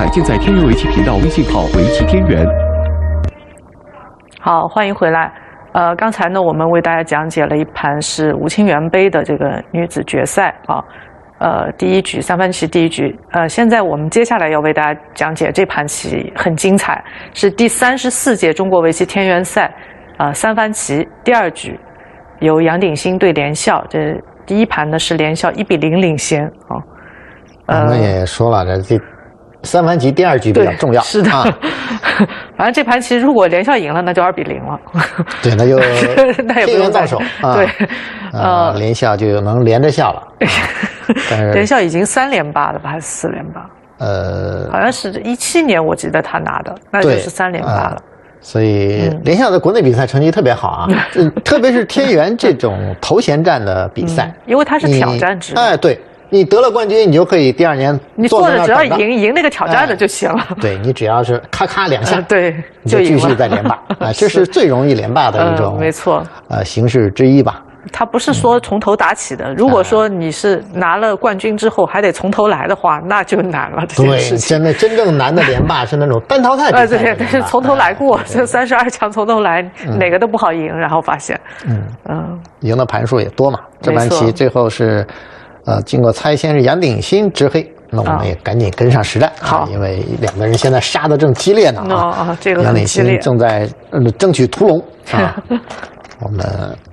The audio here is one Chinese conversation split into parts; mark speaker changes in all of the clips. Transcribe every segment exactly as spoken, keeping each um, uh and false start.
Speaker 1: 彩尽在天元围棋频道微信号围棋天元。
Speaker 2: 好，欢迎回来。呃，刚才呢，我们为大家讲解了一盘是吴清源杯的这个女子决赛啊，呃，第一局三番棋第一局。呃，现在我们接下来要为大家讲解这盘棋很精彩，是第三十四届中国围棋天元赛啊、呃、三番棋第二局，由杨鼎新对连笑。这第一盘呢是连笑一比零领先啊。
Speaker 3: 呃、我们也说了，这这三番棋第二局比较重要，
Speaker 2: 是的。啊、反正这盘棋如果连笑赢了，那就二比零了。
Speaker 3: 对，那就
Speaker 2: 那也不用
Speaker 3: 到手啊。
Speaker 2: 对，
Speaker 3: 呃，连笑就能连着笑了。啊、但是
Speaker 2: 连笑已经三连霸了吧，还是四连霸？
Speaker 3: 呃，
Speaker 2: 好像是一七年我记得他拿的，那就是三连霸了。呃、
Speaker 3: 所以连笑在国内比赛成绩特别好啊，嗯、特别是天元这种头衔战的比赛，
Speaker 2: 嗯、因为它是挑战制。
Speaker 3: 哎，对。你得了冠军，你就可以第二年
Speaker 2: 你坐着只要赢赢那个挑战的就行了。
Speaker 3: 哎、对你只要是咔咔两下，
Speaker 2: 呃、对，
Speaker 3: 你就继续再连霸啊，这是最容易连霸的一种，
Speaker 2: 呃、没错，
Speaker 3: 呃，形式之一吧。
Speaker 2: 它不是说从头打起的，嗯、如果说你是拿了冠军之后还得从头来的话，那就难了。这件事情
Speaker 3: 对，真的真正难的连霸是那种单淘汰比赛。
Speaker 2: 呃，对对，是从头来过，这三十二强从头来，嗯、哪个都不好赢，然后发现，
Speaker 3: 嗯
Speaker 2: 嗯，
Speaker 3: 赢的盘数也多嘛。这盘棋最后是。呃，经过猜先是杨鼎新执黑，那我们也赶紧跟上时代啊，
Speaker 2: 好，
Speaker 3: 因为两个人现在杀得正激烈呢啊，
Speaker 2: 哦、这个
Speaker 3: 杨鼎新正在呃争取屠龙啊，我们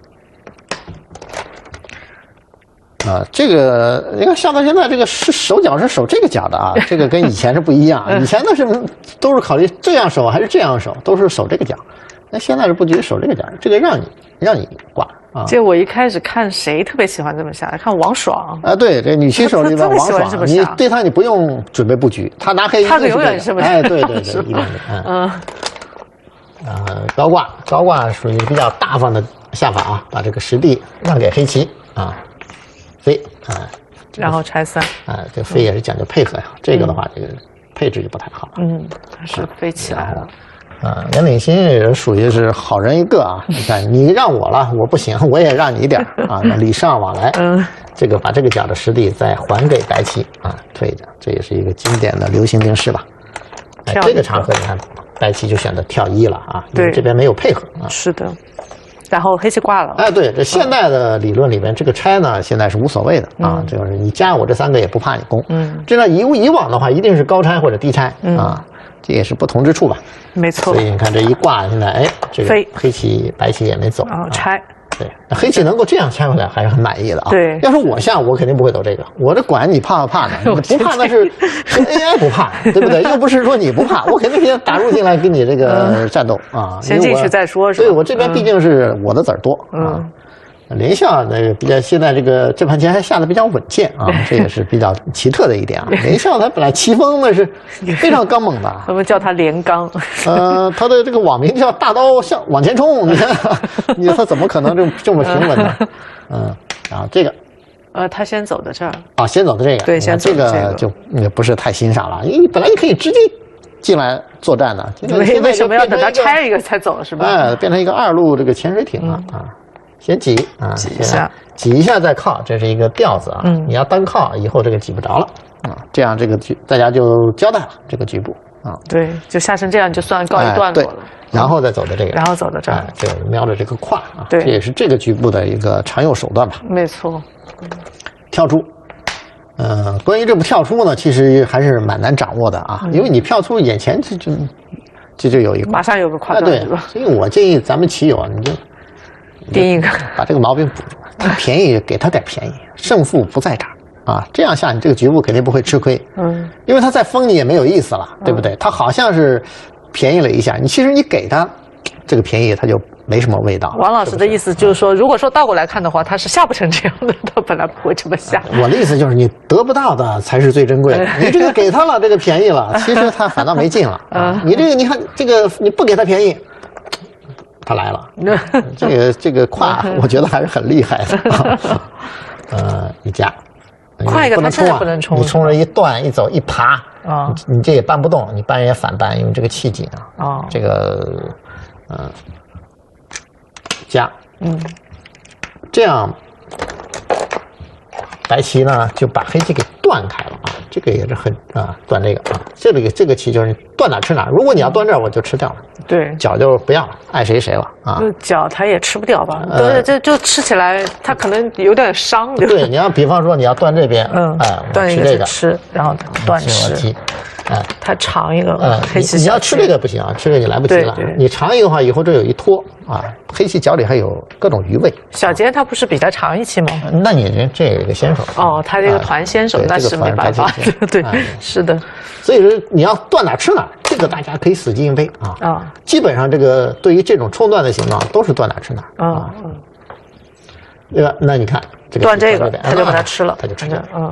Speaker 3: 啊，这个你看下到现在这个是手脚是守这个角的啊，这个跟以前是不一样，以前的是都是考虑这样守还是这样守，都是守这个角，那现在是不局守这个角，这个让你让你挂。啊，
Speaker 2: 这我一开始看谁特别喜欢这么下，看王爽
Speaker 3: 啊，对，这女棋手里边王爽，你对他你不用准备布局，他拿黑
Speaker 2: 他永远是不是？
Speaker 3: 哎，对对对，一定是，嗯，呃，高挂高挂属于比较大方的下法啊，把这个实地让给黑棋啊，飞啊，
Speaker 2: 然后拆三，
Speaker 3: 啊，这飞也是讲究配合呀，这个的话这个配置就不太好，
Speaker 2: 嗯，是飞起来了。
Speaker 3: 啊，杨鼎新也属于是好人一个啊！你看，你让我了，我不行，我也让你一点啊，那礼尚往来。嗯，这个把这个角的实地再还给白棋啊，退着，这也是一个经典的流行定式吧。哎，这个场合你看，白棋就选择跳一了啊，因为这边没有配合啊。
Speaker 2: 是的，然后黑棋挂了。
Speaker 3: 哎，对，这现代的理论里面，这个拆呢现在是无所谓的啊，就是你加我这三个也不怕你攻。嗯，这呢以以往的话，一定是高拆或者低拆啊。这也是不同之处吧，
Speaker 2: 没错。
Speaker 3: 所以你看这一挂，现在哎，这个黑棋白棋也没走，
Speaker 2: 然后拆。
Speaker 3: 啊、对，黑棋能够这样拆回来，还是很满意的啊。
Speaker 2: 对，
Speaker 3: 要是我下，我肯定不会走这个，我这管你怕不怕呢？你不怕那是 A I 不怕，对不对？又不是说你不怕，我肯定先打入进来跟你这个战斗啊。
Speaker 2: 先进去再说，是吧？
Speaker 3: 对，我这边毕竟是我的子儿多啊。嗯连笑那个比较，现在这个这盘棋还下的比较稳健啊，这也是比较奇特的一点啊。连笑他本来棋风那是非常刚猛的，
Speaker 2: 我们叫他连刚。
Speaker 3: 呃，他的这个网名叫大刀向往前冲，你看，你他怎么可能这么这么平稳呢？嗯，然后这个，
Speaker 2: 呃，他先走的这儿
Speaker 3: 啊，先走的这个，
Speaker 2: 对，先走
Speaker 3: 这个就也不是太欣赏了，因为本来你可以直接进来作战的，
Speaker 2: 为为什么要等他拆一个才走是吧？
Speaker 3: 哎，变成一个二路这个潜水艇了啊。先挤啊，
Speaker 2: 挤一下，
Speaker 3: 挤一下再靠，这是一个调子啊。嗯，你要单靠，以后这个挤不着了啊。这样这个局大家就交代了这个局部啊。
Speaker 2: 对，就下成这样就算告一段落了。
Speaker 3: 哎、然后再走的这个，
Speaker 2: 然后走到这儿，
Speaker 3: 这、哎、瞄着这个胯啊。
Speaker 2: 对，
Speaker 3: 这也是这个局部的一个常用手段吧。
Speaker 2: 没错。
Speaker 3: 跳出，嗯、呃，关于这步跳出呢，其实还是蛮难掌握的啊，嗯、因为你跳出眼前这就这就有一个
Speaker 2: 马上有个胯段，
Speaker 3: 对吧？所以我建议咱们棋友啊，你就。
Speaker 2: 第一个
Speaker 3: 把这个毛病补住，他便宜给他点便宜，胜负不在这儿啊！这样下你这个局部肯定不会吃亏，嗯，因为他再封你也没有意思了，对不对？他好像是便宜了一下，你其实你给他这个便宜，他就没什么味道。
Speaker 2: 王老师的意思就是说，如果说倒过来看的话，他是下不成这样的，他本来不会这么下。
Speaker 3: 我的意思就是，你得不到的才是最珍贵的。你这个给他了，这个便宜了，其实他反倒没劲了。啊，你这个你看这个你不给他便宜。他来了，这个这个胯，我觉得还是很厉害的。呃，一夹，
Speaker 2: 胯一个他真的不能冲，
Speaker 3: 你冲着一段一走一爬啊，你这也搬不动，你搬也反搬，因为这个气紧啊。啊，这个，嗯，夹，嗯，这样，白棋呢就把黑棋给断开了啊。 这个也是很啊，断这个啊，这个这个棋就是断哪吃哪。如果你要断这儿，我就吃掉了。
Speaker 2: 对，
Speaker 3: 角就不要了，爱谁谁了啊。
Speaker 2: 角它也吃不掉吧？对，这就吃起来它可能有点伤。
Speaker 3: 对，你要比方说你要断这边，
Speaker 2: 嗯，
Speaker 3: 哎，
Speaker 2: 断一
Speaker 3: 吃这个
Speaker 2: 吃，然后断吃。
Speaker 3: 哎，
Speaker 2: 它长一个，
Speaker 3: 嗯，黑棋你要吃这个不行啊，吃这个你来不及了。你长一个的话，以后这有一托啊，黑棋角里还有各种余味。
Speaker 2: 小尖它不是比它长一期吗？
Speaker 3: 那你这这有一个先手。
Speaker 2: 哦，它这个团先手，那是没办法。对，是的。
Speaker 3: 所以说你要断哪吃哪，这个大家可以死记硬背啊。啊，基本上这个对于这种冲断的形状都是断哪吃哪。啊，嗯。对吧？那你看这个
Speaker 2: 断这个，他就把它吃了，
Speaker 3: 他就吃了。
Speaker 2: 嗯。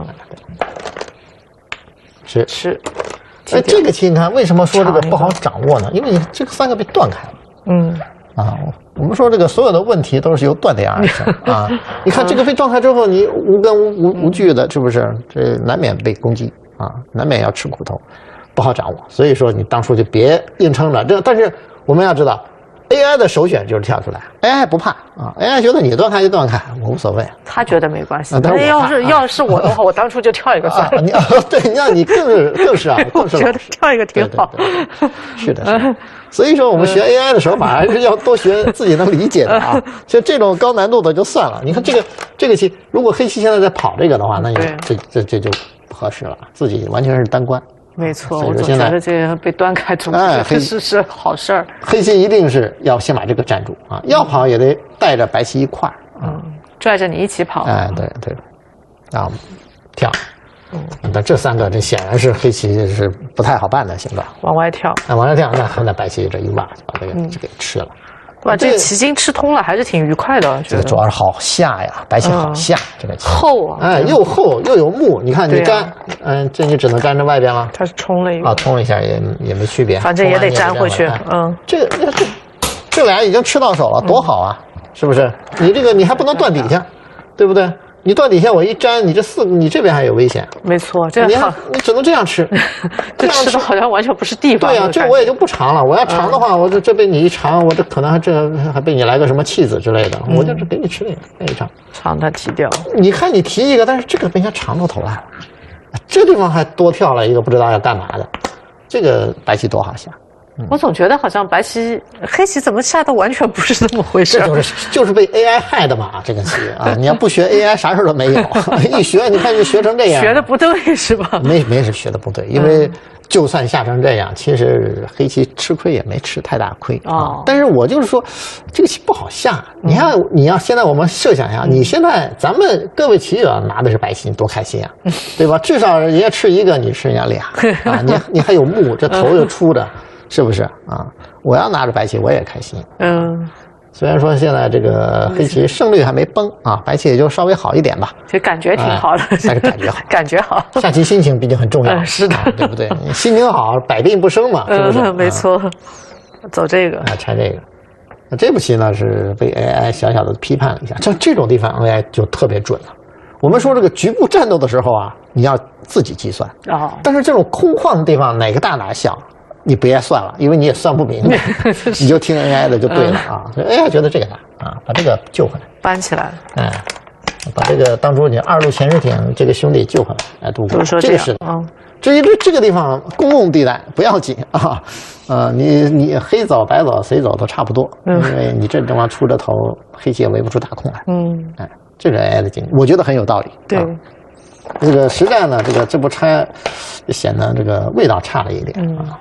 Speaker 3: 吃
Speaker 2: 吃。
Speaker 3: 哎，这个棋你看，为什么说这个不好掌握呢？因为你这个三个被断开了。嗯。啊，我们说这个所有的问题都是由断点而生啊。你看这个被断开之后，你无根无无无据的，是不是？这难免被攻击啊，难免要吃苦头，不好掌握。所以说你当初就别硬撑着。这但是我们要知道 ，A I 的首选就是跳出来 ，A I 不怕啊 ，A I 觉得你断开就断开，我无所谓。
Speaker 2: 他觉得没关系。但是要是要是我的话，我当初就跳一个算了。
Speaker 3: 你对，那你更是更是啊，更是
Speaker 2: 觉得跳一个挺好。
Speaker 3: 是的，是的。所以说我们学 A I 的手法还是要多学自己能理解的啊。就这种高难度的就算了。你看这个这个棋，如果黑棋现在在跑这个的话，那你这这这就不合适了，自己完全是单关。
Speaker 2: 没错，我总觉得这个被断开出来，这是是好事儿。
Speaker 3: 黑棋一定是要先把这个站住啊，要跑也得带着白棋一块儿，
Speaker 2: 嗯，拽着你一起跑。
Speaker 3: 哎，对对，啊，跳。嗯，但这三个这显然是黑棋是不太好办的形状，
Speaker 2: 往外跳，
Speaker 3: 那往外跳，那后来白棋这一挖就把这个就给吃了。
Speaker 2: 哇，这个棋筋吃通了，还是挺愉快的。
Speaker 3: 这个主要是好下呀，白棋好下，这个棋
Speaker 2: 厚啊，
Speaker 3: 哎，又厚又有木。你看你粘，嗯，这你只能粘着外边了。
Speaker 2: 它是冲了一个
Speaker 3: 啊，冲了一下也也没区别，
Speaker 2: 反正也得粘回去。嗯，
Speaker 3: 这个这这俩已经吃到手了，多好啊，是不是？你这个你还不能断底下，对不对？你断底下我一粘，你这四你这边还有危险。
Speaker 2: 没错，这
Speaker 3: 你你只能这样吃，
Speaker 2: 这吃的好像完全不是地方。
Speaker 3: 对呀，这我也就不尝了。我要尝的话，我这这被你一尝，我这可能还这还被你来个什么弃子之类的，我就是给你吃那个那一尝。
Speaker 2: 尝它提掉。
Speaker 3: 你看你提一个，但是这个被人家尝到头来了，这地方还多跳了一个不知道要干嘛的，这个白棋多好下。
Speaker 2: 我总觉得好像白棋、黑棋怎么下的完全不是这么回事，
Speaker 3: 这就是就是被 A I 害的嘛，这个棋啊！你要不学 A I， 啥事都没有。一学，你看就学成这样，
Speaker 2: 学的不对是吧？
Speaker 3: 没没是学的不对，因为就算下成这样，其实黑棋吃亏也没吃太大亏啊。但是我就是说，这个棋不好下。你看，你要现在我们设想一下，你现在咱们各位棋友拿的是白棋，你多开心啊，对吧？至少人家吃一个，你吃人家俩啊，你你还有目，这头又出的。是不是啊？我要拿着白棋，我也开心。嗯，虽然说现在这个黑棋胜率还没崩啊，白棋也就稍微好一点吧。
Speaker 2: 其实感觉挺好的，
Speaker 3: 但是感觉好，
Speaker 2: 感觉好。
Speaker 3: 下棋心情毕竟很重要，
Speaker 2: 是的，
Speaker 3: 对不对？你心情好，百病不生嘛，是不是？
Speaker 2: 没错。走这个，
Speaker 3: 啊，拆这个。那这步棋呢是被 A I 小小的批判了一下，像这种地方 A I 就特别准了。我们说这个局部战斗的时候啊，你要自己计算啊，但是这种空旷的地方哪个大哪个小？你别算了，因为你也算不明白，你就听 A I 的就对了啊。所以 A I 觉得这个大啊，把这个救回来，
Speaker 2: 搬起来，
Speaker 3: 哎，把这个当初你二路潜水艇这个兄弟救回来，来度过。这个是的。嗯，至于这这个地方公共地带不要紧啊，呃，你你黑走白走谁走都差不多，因为你这地方出着头，黑棋也围不出大空来。嗯，哎，这个 A I 的经历，我觉得很有道理。
Speaker 2: 对。
Speaker 3: 这个实战呢，这个这步拆显得这个味道差了一点啊。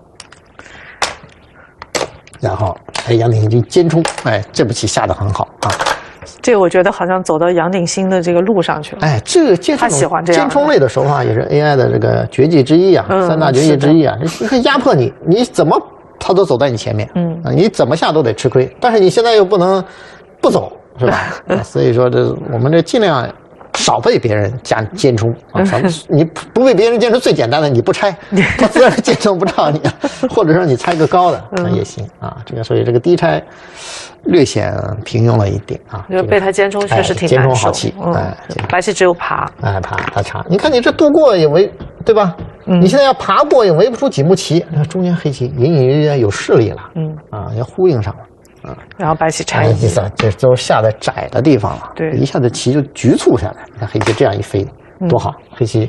Speaker 3: 然后，哎，杨鼎新尖冲，哎，这步棋下得很好啊。
Speaker 2: 这个我觉得好像走到杨鼎新的这个路上去了。
Speaker 3: 哎，这个尖
Speaker 2: 他喜欢这样
Speaker 3: 尖冲类的手法也是 A I 的这个绝技之一啊，嗯、三大绝技之一啊。你看压迫你，你怎么他都走在你前面，嗯啊，你怎么下都得吃亏。但是你现在又不能不走，是吧？啊、所以说这我们这尽量。少被别人加尖冲啊！少你不被别人尖冲，最简单的你不拆，他自然尖冲不着你，或者说你拆个高的那也行啊。这个所以这个低拆略显平庸了一点啊。
Speaker 2: 就被他尖冲确实挺难受。
Speaker 3: 尖冲好棋，哎，
Speaker 2: 白棋只有爬，
Speaker 3: 哎爬他长。你看你这渡过也围对吧？你现在要爬过也围不出几目棋，中间黑棋隐隐约约有势力了，嗯啊，要呼应上了。
Speaker 2: 嗯，然后白棋拆一
Speaker 3: 下，这都下在窄的地方了，
Speaker 2: 对，
Speaker 3: 一下子棋就局促下来。你看黑棋这样一飞，多好！黑棋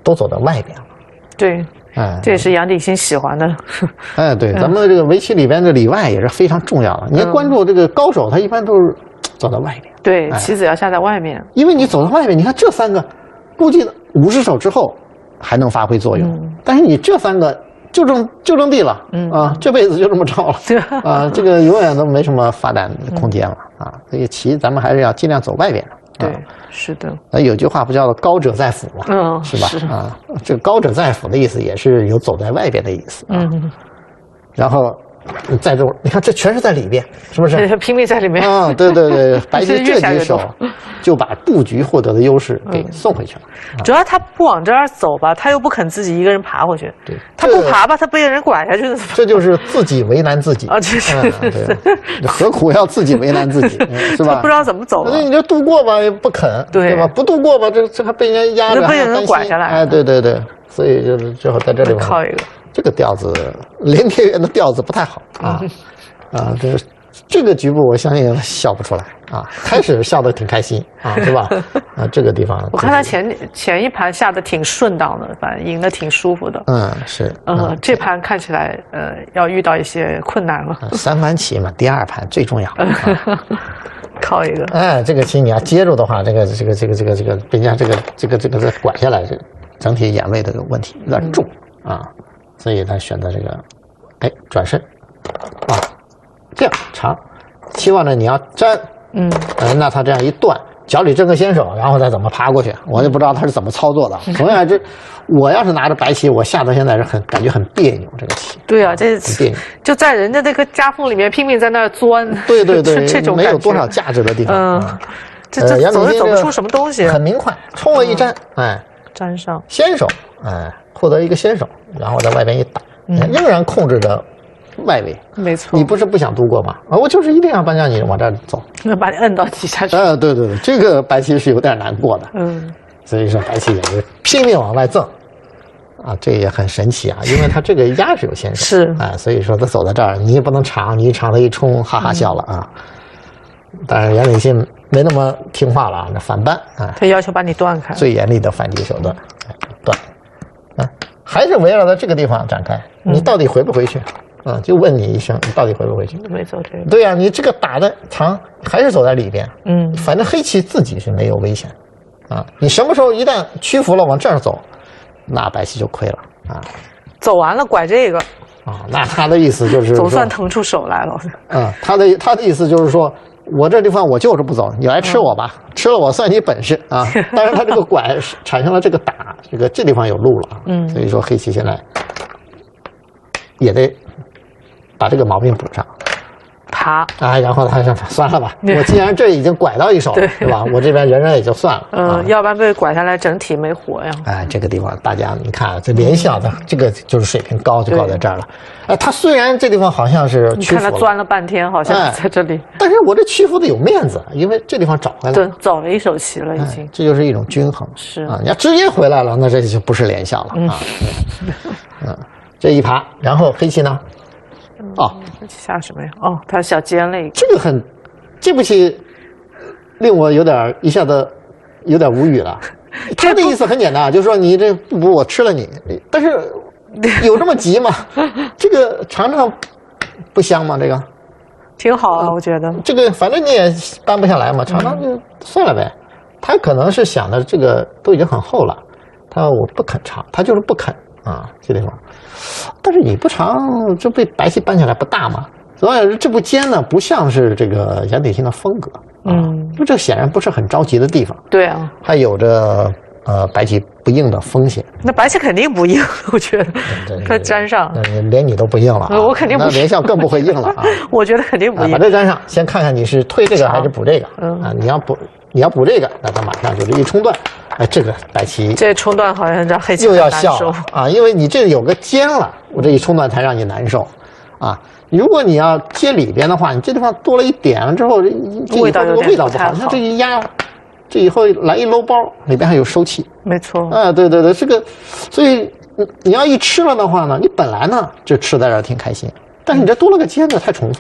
Speaker 3: 都走到外边了。
Speaker 2: 对，
Speaker 3: 哎，
Speaker 2: 这也是杨鼎新喜欢的。
Speaker 3: 哎，对，咱们这个围棋里边的里外也是非常重要的。你要关注这个高手，他一般都是走到外边。
Speaker 2: 对，
Speaker 3: 哎、
Speaker 2: 棋子要下在外面，
Speaker 3: 因为你走到外面，你看这三个，估计五十手之后还能发挥作用，嗯、但是你这三个就争就争地了，嗯啊，这辈子就这么着了，啊，这个永远都没什么发展空间了、嗯、啊。所以棋咱们还是要尽量走外边。
Speaker 2: 对，啊、是的。
Speaker 3: 那有句话不叫做“高者在府”嘛，
Speaker 2: 嗯，
Speaker 3: 是吧？
Speaker 2: 是
Speaker 3: 啊，这个“高者在府”的意思也是有走在外边的意思啊。嗯，然后。在这，你看这全是在里边，是不是？
Speaker 2: 拼命在里面
Speaker 3: 啊！对对对，白棋这几手就把布局获得的优势给送回去了。
Speaker 2: 嗯、主要他不往这儿走吧，他又不肯自己一个人爬回去。
Speaker 3: 对，
Speaker 2: 他不爬吧，他被人拐下去了。
Speaker 3: 这就是自己为难自己
Speaker 2: 啊！这是、
Speaker 3: 嗯、对，何苦要自己为难自己，是吧？
Speaker 2: 不知道怎么走了。
Speaker 3: 那你这渡过吧，也不肯，对, 对吧？不渡过吧，这这还被人家压着，
Speaker 2: 被人拐下来。
Speaker 3: 哎，对对对，所以就是最后在这里
Speaker 2: 靠一个。
Speaker 3: 这个调子，连天元的调子不太好啊，啊，这这个局部我相信笑不出来啊，开始笑得挺开心啊，是吧？啊，这个地方
Speaker 2: 我看他前前一盘下的挺顺当的，反正赢得挺舒服的。
Speaker 3: 嗯，是。
Speaker 2: 呃，这盘看起来呃要遇到一些困难了。
Speaker 3: 三盘棋嘛，第二盘最重要。啊、
Speaker 2: 靠一个。
Speaker 3: 哎，这个棋你要接住的话，这个这个这个这个这个被人家这个这个这个这个拐下来，这整体眼位的问题有点重啊。所以他选择这个，哎，转身，啊，这样长，期望着你要粘，嗯，呃，那他这样一断，脚里挣个先手，然后再怎么爬过去，我就不知道他是怎么操作的。总而言之，我要是拿着白棋，我下到现在是很感觉很别扭，这个棋。
Speaker 2: 对啊，这别扭，就在人家那个夹缝里面拼命在那儿钻。
Speaker 3: 对对对，
Speaker 2: 这种
Speaker 3: 没有多少价值的地方。
Speaker 2: 嗯，啊、这这走也走不出什么东西。
Speaker 3: 很明快，冲了一粘，嗯、哎，
Speaker 2: 粘上
Speaker 3: 先手，哎。获得一个先手，然后在外边一打，嗯、仍然控制着外围。
Speaker 2: 没错，
Speaker 3: 你不是不想渡过吗？啊，我就是一定要帮让你往这儿走，
Speaker 2: 那把你摁到底下去。
Speaker 3: 呃，对对对，这个白棋是有点难过的。嗯，所以说白棋也是拼命往外赠，啊，这也很神奇啊，因为他这个压是有先手，
Speaker 2: 是，
Speaker 3: 哎，所以说他走到这儿，你也不能长，你一长他一冲，哈哈笑了啊。嗯、但是杨鼎新没那么听话了啊，那反扳啊，
Speaker 2: 他要求把你断开，
Speaker 3: 最严厉的反击手段，哎，断。啊，还是围绕在这个地方展开，你到底回不回去？啊，就问你一声，你到底回不回去？
Speaker 2: 没走这个。
Speaker 3: 对呀、啊，你这个打的长，还是走在里边。嗯，反正黑棋自己是没有危险，啊，你什么时候一旦屈服了往这儿走，那白棋就亏了啊。
Speaker 2: 走完了拐这个。
Speaker 3: 啊，那他的意思就是
Speaker 2: 总算腾出手来了。
Speaker 3: 嗯，他的他的意思就是说。我这地方我就是不走，你来吃我吧，嗯、吃了我算你本事啊！但是他这个拐产生了这个打，这个这地方有路了啊，嗯，所以说黑棋现在也得把这个毛病补上。
Speaker 2: 爬
Speaker 3: 啊，然后他说算了吧，我既然这已经拐到一手了，是吧？我这边人人也就算了。
Speaker 2: 嗯、呃，要不然被拐下来，整体没活呀。
Speaker 3: 哎，这个地方大家你看，这连笑的这个就是水平高，就高在这儿了。哎，他虽然这地方好像是屈服了，
Speaker 2: 你看他钻了半天，好像在这里、
Speaker 3: 哎，但是我这屈服的有面子，因为这地方找回来了，
Speaker 2: 对，走了一手棋了，已经、
Speaker 3: 哎。这就是一种均衡。
Speaker 2: 是
Speaker 3: 啊，你要直接回来了，那这就不是连笑了啊。嗯, 嗯，这一爬，然后黑棋呢？哦，
Speaker 2: 下什么呀？哦，他小尖了一个。
Speaker 3: 这个很，这步棋令我有点一下子有点无语了。他的意思很简单，就是说你这不补我吃了你，但是有这么急吗？这个尝尝不香吗？这个
Speaker 2: 挺好啊，我觉得。
Speaker 3: 这个反正你也搬不下来嘛，尝尝就算了呗。他可能是想的这个都已经很厚了，他我不肯尝，他就是不肯啊，这地方。但是你不尝，这被白棋搬起来不大嘛？总而言之，这步尖呢，不像是这个杨鼎新的风格，啊、嗯，因为这显然不是很着急的地方。
Speaker 2: 对啊，
Speaker 3: 还有着呃白棋不应的风险。
Speaker 2: 那白棋肯定不应，我觉得，他粘上，
Speaker 3: 那连你都不应了、啊，
Speaker 2: 我肯定不，
Speaker 3: 那连象更不会应了啊！
Speaker 2: 我觉得肯定不应、
Speaker 3: 啊，把这粘上，先看看你是退这个还是补这个。嗯啊，你要补你要补这个，那他马上就是一冲断。哎，这个白棋
Speaker 2: 这冲断好像让黑棋
Speaker 3: 又要笑了啊，因为你这有个尖了，我这一冲断才让你难受啊。如果你要接里边的话，你这地方多了一点了之后，这这以后这个味道不好，那这一压，这以后来一搂包，里边还有收气。
Speaker 2: 没错。
Speaker 3: 啊，对对对，这个，所以你要一吃了的话呢，你本来呢就吃在这儿挺开心，但是你这多了个尖的，太重复了。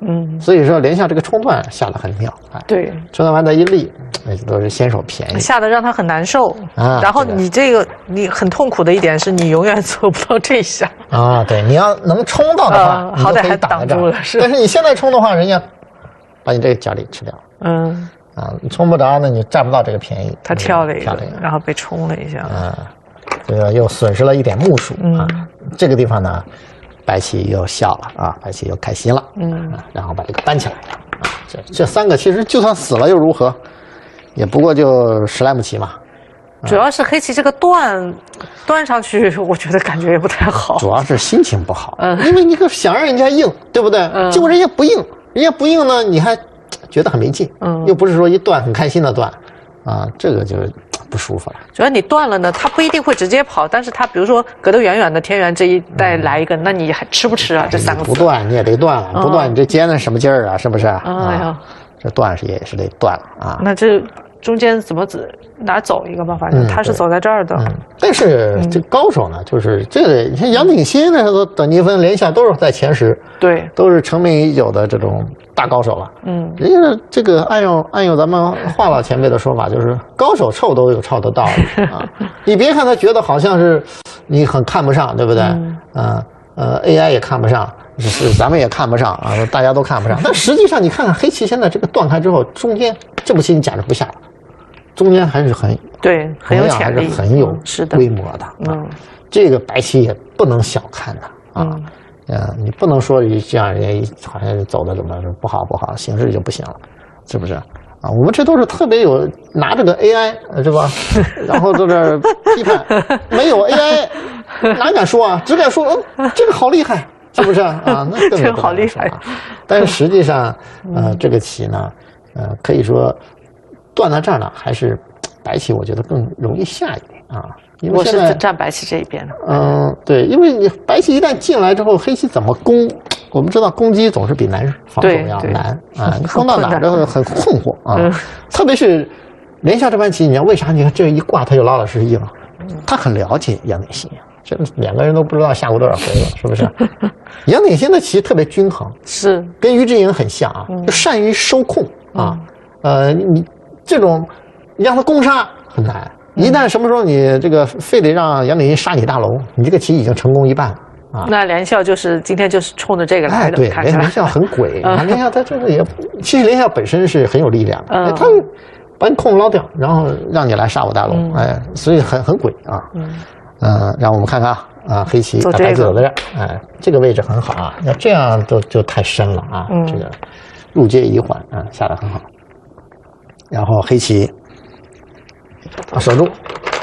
Speaker 2: 嗯，
Speaker 3: 所以说连下这个冲段下得很妙，哎，
Speaker 2: 对，
Speaker 3: 冲段完再一立，那都是先手便宜，
Speaker 2: 下的让他很难受
Speaker 3: 啊。
Speaker 2: 然后你这个你很痛苦的一点是你永远做不到这一下
Speaker 3: 啊。对，你要能冲到的话，
Speaker 2: 呃、好歹还挡住了，是。
Speaker 3: 但是你现在冲的话，人家把你这个角力吃掉，
Speaker 2: 嗯。
Speaker 3: 啊，你冲不着，那你占不到这个便宜。
Speaker 2: 他跳了一个，然后被冲了一下。
Speaker 3: 啊，这个又损失了一点目数啊。嗯、这个地方呢，白棋又笑了啊，白棋又开心了。嗯、啊，然后把这个搬起来啊。这这三个其实就算死了又如何，也不过就十来目棋嘛。
Speaker 2: 啊、主要是黑棋这个断断上去，我觉得感觉也不太好。
Speaker 3: 主要是心情不好，嗯，因为你可想让人家硬，对不对？嗯，结果人家不硬，人家不硬呢，你还。觉得很没劲，嗯，又不是说一断很开心的断，啊，这个就不舒服了。
Speaker 2: 主要你断了呢，他不一定会直接跑，但是他比如说隔得远远的，天元这一带来一个，嗯、那你还吃不吃啊？这三个字
Speaker 3: 不断你也得断了，嗯、不断你这尖的什么劲儿啊？是不是？哎
Speaker 2: 呀、
Speaker 3: 啊，这断是也是得断了啊。
Speaker 2: 那这中间怎么走哪走一个办法？嗯、他是走在这儿的。
Speaker 3: 嗯、但是这高手呢，就是这个，你看杨鼎新那时候等级分连下都是在前十，
Speaker 2: 对，
Speaker 3: 都是成名已久的这种。大高手了，嗯，人家这个按用按用咱们华老前辈的说法，就是高手臭都有臭的道理啊。你别看他觉得好像是你很看不上，对不对？嗯，呃呃 ，A I 也看不上，是咱们也看不上啊，大家都看不上。但实际上，你看看黑棋现在这个断开之后，中间这步棋你假设不下了，中间还是很
Speaker 2: 对很有潜力，
Speaker 3: 还是很有规模的。嗯，这个白棋也不能小看的啊。嗯呃，你不能说这样人家好像走的怎么不好不好，形势就不行了，是不是？啊，我们这都是特别有拿这个 A I 是吧？然后在这批判，没有 A I 哪敢说啊？只敢说嗯，这个好厉害，是不是啊？那更
Speaker 2: 这个好厉害。
Speaker 3: 但是实际上，呃，这个棋呢，呃，可以说断到这儿呢，还是白棋，我觉得更容易下一点啊。因为
Speaker 2: 我是站白棋这一边的。
Speaker 3: 嗯，对，因为你白棋一旦进来之后，黑棋怎么攻？我们知道攻击总是比难防守要难啊，你攻到哪都很困惑啊。嗯、特别是连下这盘棋，你看为啥？你看这一挂他就老老实实了，他很了解杨鼎新，这两个人都不知道下过多少回了，是不是？杨鼎新的棋特别均衡，
Speaker 2: 是
Speaker 3: 跟于之颖很像啊，就善于收控啊。呃，你这种你让他攻杀很难。一旦什么时候你这个非得让杨鼎新杀你大龙，你这个棋已经成功一半了啊！
Speaker 2: 那连笑就是今天就是冲着这个来的，
Speaker 3: 对，连连笑很鬼，连笑他这个也，其实连笑本身是很有力量的，哎，他把你空捞掉，然后让你来杀我大龙，哎，所以很很鬼啊。嗯，让我们看看啊，黑棋把白棋走在这儿，哎，这个位置很好啊，要这样都就太深了啊，这个入阶一缓啊，下得很好。然后黑棋。啊，守住，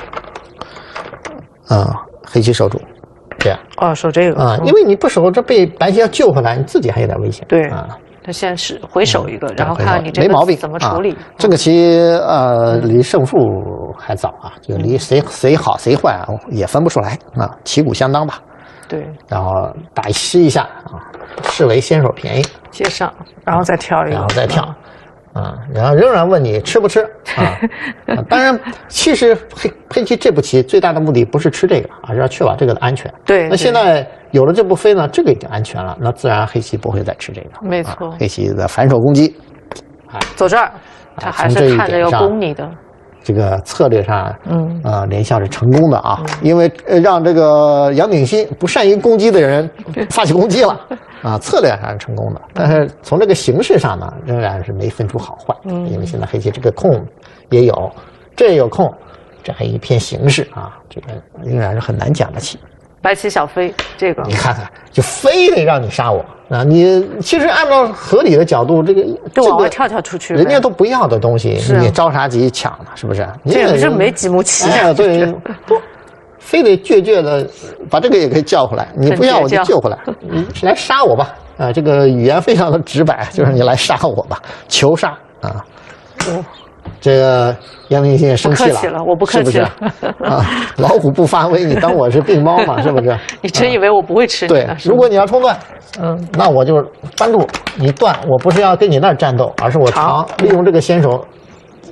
Speaker 3: 啊，黑棋守住，这样。
Speaker 2: 哦，守这个
Speaker 3: 啊，因为你不守，这被白棋要救回来，你自己还有点危险。
Speaker 2: 对
Speaker 3: 啊，
Speaker 2: 他先是回守一个，然后看你这个
Speaker 3: 没毛病
Speaker 2: 怎么处理。
Speaker 3: 这个棋呃，离胜负还早啊，就离谁谁好谁坏啊也分不出来啊，旗鼓相当吧。
Speaker 2: 对。然
Speaker 3: 后打吃一下啊，视为先手便宜。
Speaker 2: 接上，然后再跳一个，
Speaker 3: 然后再跳。啊，然后仍然问你吃不吃啊？啊当然，其实黑黑棋这步棋最大的目的不是吃这个，而是要确保这个的安全。
Speaker 2: 对。
Speaker 3: 那现在有了这步飞呢，这个已经安全了，那自然黑棋不会再吃这个。
Speaker 2: 没错。
Speaker 3: 啊、黑棋的反手攻击，
Speaker 2: 哎，走这儿，他还是看着要攻你的。
Speaker 3: 这个策略上，嗯，呃，连笑是成功的啊，嗯、因为让这个杨鼎新不善于攻击的人发起攻击了。啊，策略上是成功的，但是从这个形式上呢，仍然是没分出好坏。嗯，因为现在黑棋这个空也有，这也有空，这还一片形势啊，这个仍然是很难讲的棋。
Speaker 2: 白棋小飞，这个
Speaker 3: 你看看，就非得让你杀我啊！你其实按照合理的角度，这个
Speaker 2: 就往外跳跳出去，
Speaker 3: 人家都不要的东西，你着啥急抢呢？是不是？
Speaker 2: 这这没几目棋
Speaker 3: 啊，对，不。非得倔倔的把这个也可以叫回来，你不要我就救回来，你来杀我吧！啊，这个语言非常的直白，就是你来杀我吧，求杀啊！
Speaker 2: 哦，
Speaker 3: 这个杨鼎新也生气
Speaker 2: 了，我不客气了，
Speaker 3: 是不是？啊，老虎不发威，你当我是病猫嘛？是不是？
Speaker 2: 你真以为我不会吃你？
Speaker 3: 对，如果你要冲断，嗯，那我就扳住你断，我不是要跟你那儿战斗，而是我长利用这个先手。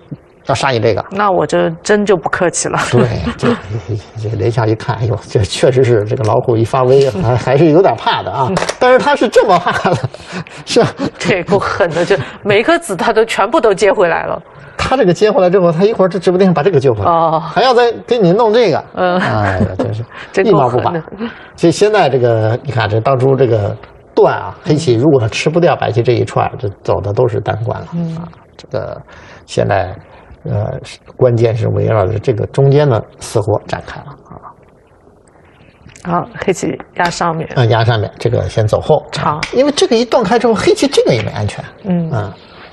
Speaker 3: 要杀你这个。
Speaker 2: 那我这真就不客气了。
Speaker 3: 对，这这连下一看，哎呦，这确实是这个老虎一发威，还还是有点怕的啊。但是他是这么怕的，是吧？
Speaker 2: 对，够狠的，就每一颗子他都全部都接回来了。
Speaker 3: 他这个接回来之后，他一会儿这指不定把这个救回来，哦，还要再给你弄这个，嗯，哎呀，真是一毛不拔。所以现在这个，你看这当初这个段啊，黑棋如果他吃不掉白棋这一串，这走的都是单关了、嗯、啊。这个现在呃，关键是围绕着这个中间的死活展开了啊。
Speaker 2: 好，黑棋压上面，
Speaker 3: 啊、嗯，压上面，这个先走后
Speaker 2: 长、啊，
Speaker 3: 因为这个一断开之后，黑棋这个也没安全，嗯啊。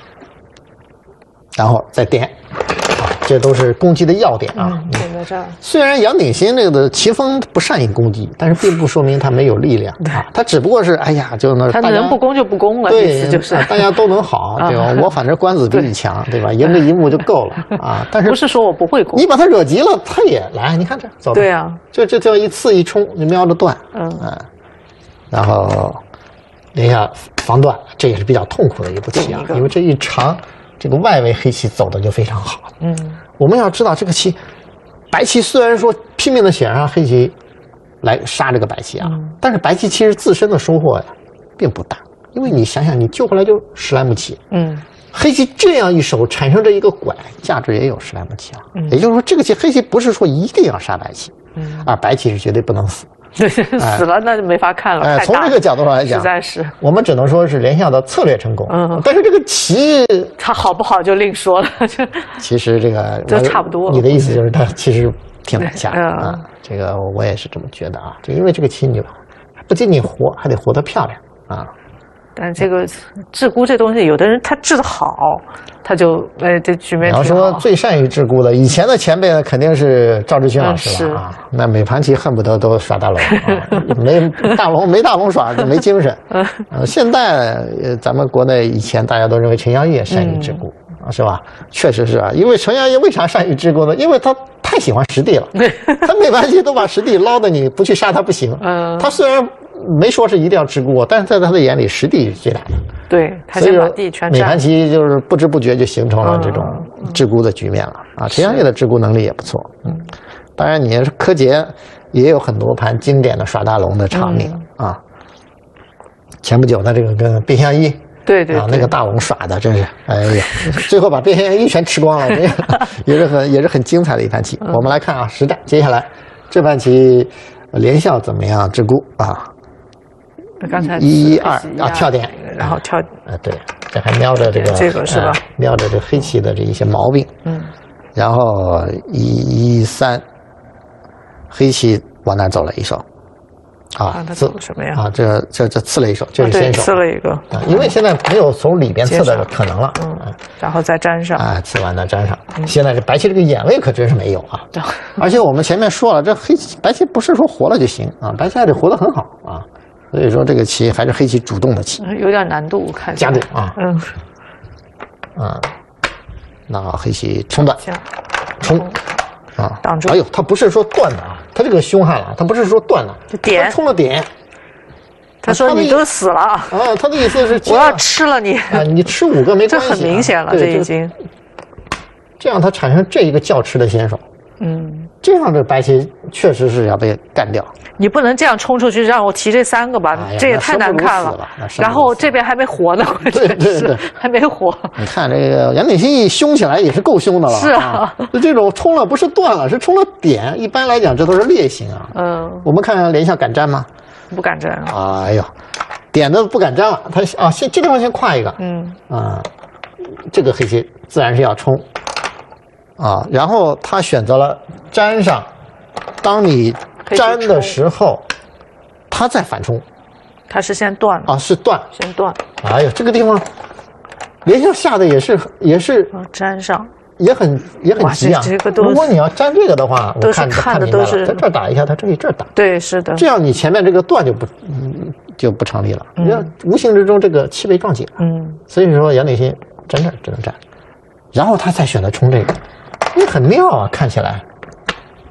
Speaker 3: 然后再点，啊，这都是攻击的要点啊。
Speaker 2: 嗯，点在这儿。
Speaker 3: 虽然杨鼎新这个的棋风不善于攻击，但是并不说明他没有力量啊。他只不过是哎呀，就那
Speaker 2: 他能不攻就不攻了，意思就是
Speaker 3: 大家都能好，对吧？我反正官子比你强，对吧？赢这一目就够了啊。但是
Speaker 2: 不是说我不会攻，
Speaker 3: 你把他惹急了，他也来。你看这走。
Speaker 2: 对啊，
Speaker 3: 这这叫一刺一冲，你瞄着断，嗯啊，然后连下防断，这也是比较痛苦的一步棋啊，因为这一长。这个外围黑棋走的就非常好。嗯，我们要知道这个棋，白棋虽然说拼命的想让黑棋来杀这个白棋啊，嗯、但是白棋其实自身的收获呀并不大，因为你想想，你救回来就十来目棋。嗯，黑棋这样一手产生这一个拐，价值也有十来目棋啊。嗯，也就是说，这个棋黑棋不是说一定要杀白棋，嗯，而白棋是绝对不能死。
Speaker 2: 对，死了那就没法看了。
Speaker 3: 哎，从这个角度上来讲，
Speaker 2: 实在是
Speaker 3: 我们只能说是连下的策略成功。嗯，但是这个棋
Speaker 2: 它好不好就另说了。就
Speaker 3: 其实这个
Speaker 2: 就差不多。
Speaker 3: 你的意思就是它其实挺难下的啊。这个我也是这么觉得啊。就因为这个棋你不仅仅活，还得活得漂亮啊。
Speaker 2: 但这个鹧鸪这东西，有的人他治得好，他就哎这局面。
Speaker 3: 你要说最善于鹧鸪的，以前的前辈呢，肯定是赵志勋老师了、嗯、啊。那每盘棋恨不得都耍大龙啊，没大龙没大龙耍就没精神。呃，现在呃咱们国内以前大家都认为陈阳业善于鹧鸪、嗯、啊，是吧？确实是啊，因为陈阳业为啥善于鹧鸪呢？因为他太喜欢实地了，他每盘棋都把实地捞的，你不去杀他不行。嗯，他虽然。没说是一定要鹧鸪，但是在他的眼里，实地是最大的。
Speaker 2: 对，他先把地全占。
Speaker 3: 每盘棋就是不知不觉就形成了这种鹧鸪的局面了、嗯、啊！陈阳业的鹧鸪能力也不错。嗯，当然，你柯洁也有很多盘经典的耍大龙的场景、嗯、啊。前不久的这个跟卞相一，
Speaker 2: 对 对, 对
Speaker 3: 啊，那个大龙耍的真是，哎呀，最后把卞相一全吃光了，也是很也是很精彩的一盘棋。嗯、我们来看啊，实战，接下来这盘棋连笑怎么样？鹧鸪啊。
Speaker 2: 刚才
Speaker 3: 一二啊跳点，
Speaker 2: 然后跳
Speaker 3: 啊对，这还瞄着这个
Speaker 2: 这个是吧？
Speaker 3: 瞄着这黑棋的这一些毛病，嗯，然后一一三，黑棋往哪走了一手，啊，
Speaker 2: 刺什么呀？
Speaker 3: 啊，这这这刺了一手，这是先手，
Speaker 2: 刺了一个，
Speaker 3: 啊，因为现在没有从里边刺的可能了，
Speaker 2: 嗯，然后再粘上，
Speaker 3: 啊，刺完再粘上。现在这白棋这个眼位可真是没有啊，而且我们前面说了，这黑棋白棋不是说活了就行啊，白棋还得活得很好啊。所以说这个棋还是黑棋主动的棋，
Speaker 2: 有点难度，看
Speaker 3: 加重啊，嗯，啊，那黑棋冲断，冲啊，
Speaker 2: 挡住。
Speaker 3: 哎呦，他不是说断的啊，他这个凶悍了，他不是说断的，
Speaker 2: 就点
Speaker 3: 冲了点。
Speaker 2: 他说你都死了啊，
Speaker 3: 他的意思是
Speaker 2: 我要吃了你
Speaker 3: 啊，你吃五个没关系，
Speaker 2: 这很明显了，这已经。
Speaker 3: 这样他产生这一个较吃的先手，嗯，这样这白棋确实是要被干掉。
Speaker 2: 你不能这样冲出去让我提这三个吧，哎、这也太难看了。
Speaker 3: 了
Speaker 2: 然后这边还没活呢，
Speaker 3: 对对对，
Speaker 2: 还没活。
Speaker 3: 你看这个杨鼎新一凶起来也是够凶的了。
Speaker 2: 是啊，
Speaker 3: 啊这种冲了不是断了，是冲了点。一般来讲，这都是劣形啊。嗯，我们看连下敢粘吗？
Speaker 2: 不敢粘。
Speaker 3: 哎呦，点的不敢粘了。他啊，先这地方先跨一个。嗯啊，这个黑棋自然是要冲啊，然后他选择了粘上。当你粘的时候，他再反冲，
Speaker 2: 他是先断
Speaker 3: 啊，是断，
Speaker 2: 先断。
Speaker 3: 哎呀，这个地方连下下的也是也是
Speaker 2: 粘上，
Speaker 3: 也很也很急啊。
Speaker 2: 这个都
Speaker 3: 如果你要粘这个的话，
Speaker 2: 我看看的都是
Speaker 3: 在这儿打一下，他这里这儿打，
Speaker 2: 对，是的。
Speaker 3: 这样你前面这个断就不就不成立了，你看无形之中这个气被撞击了。嗯，所以说杨鼎新粘这儿只能粘，然后他再选择冲这个，也很妙啊，看起来。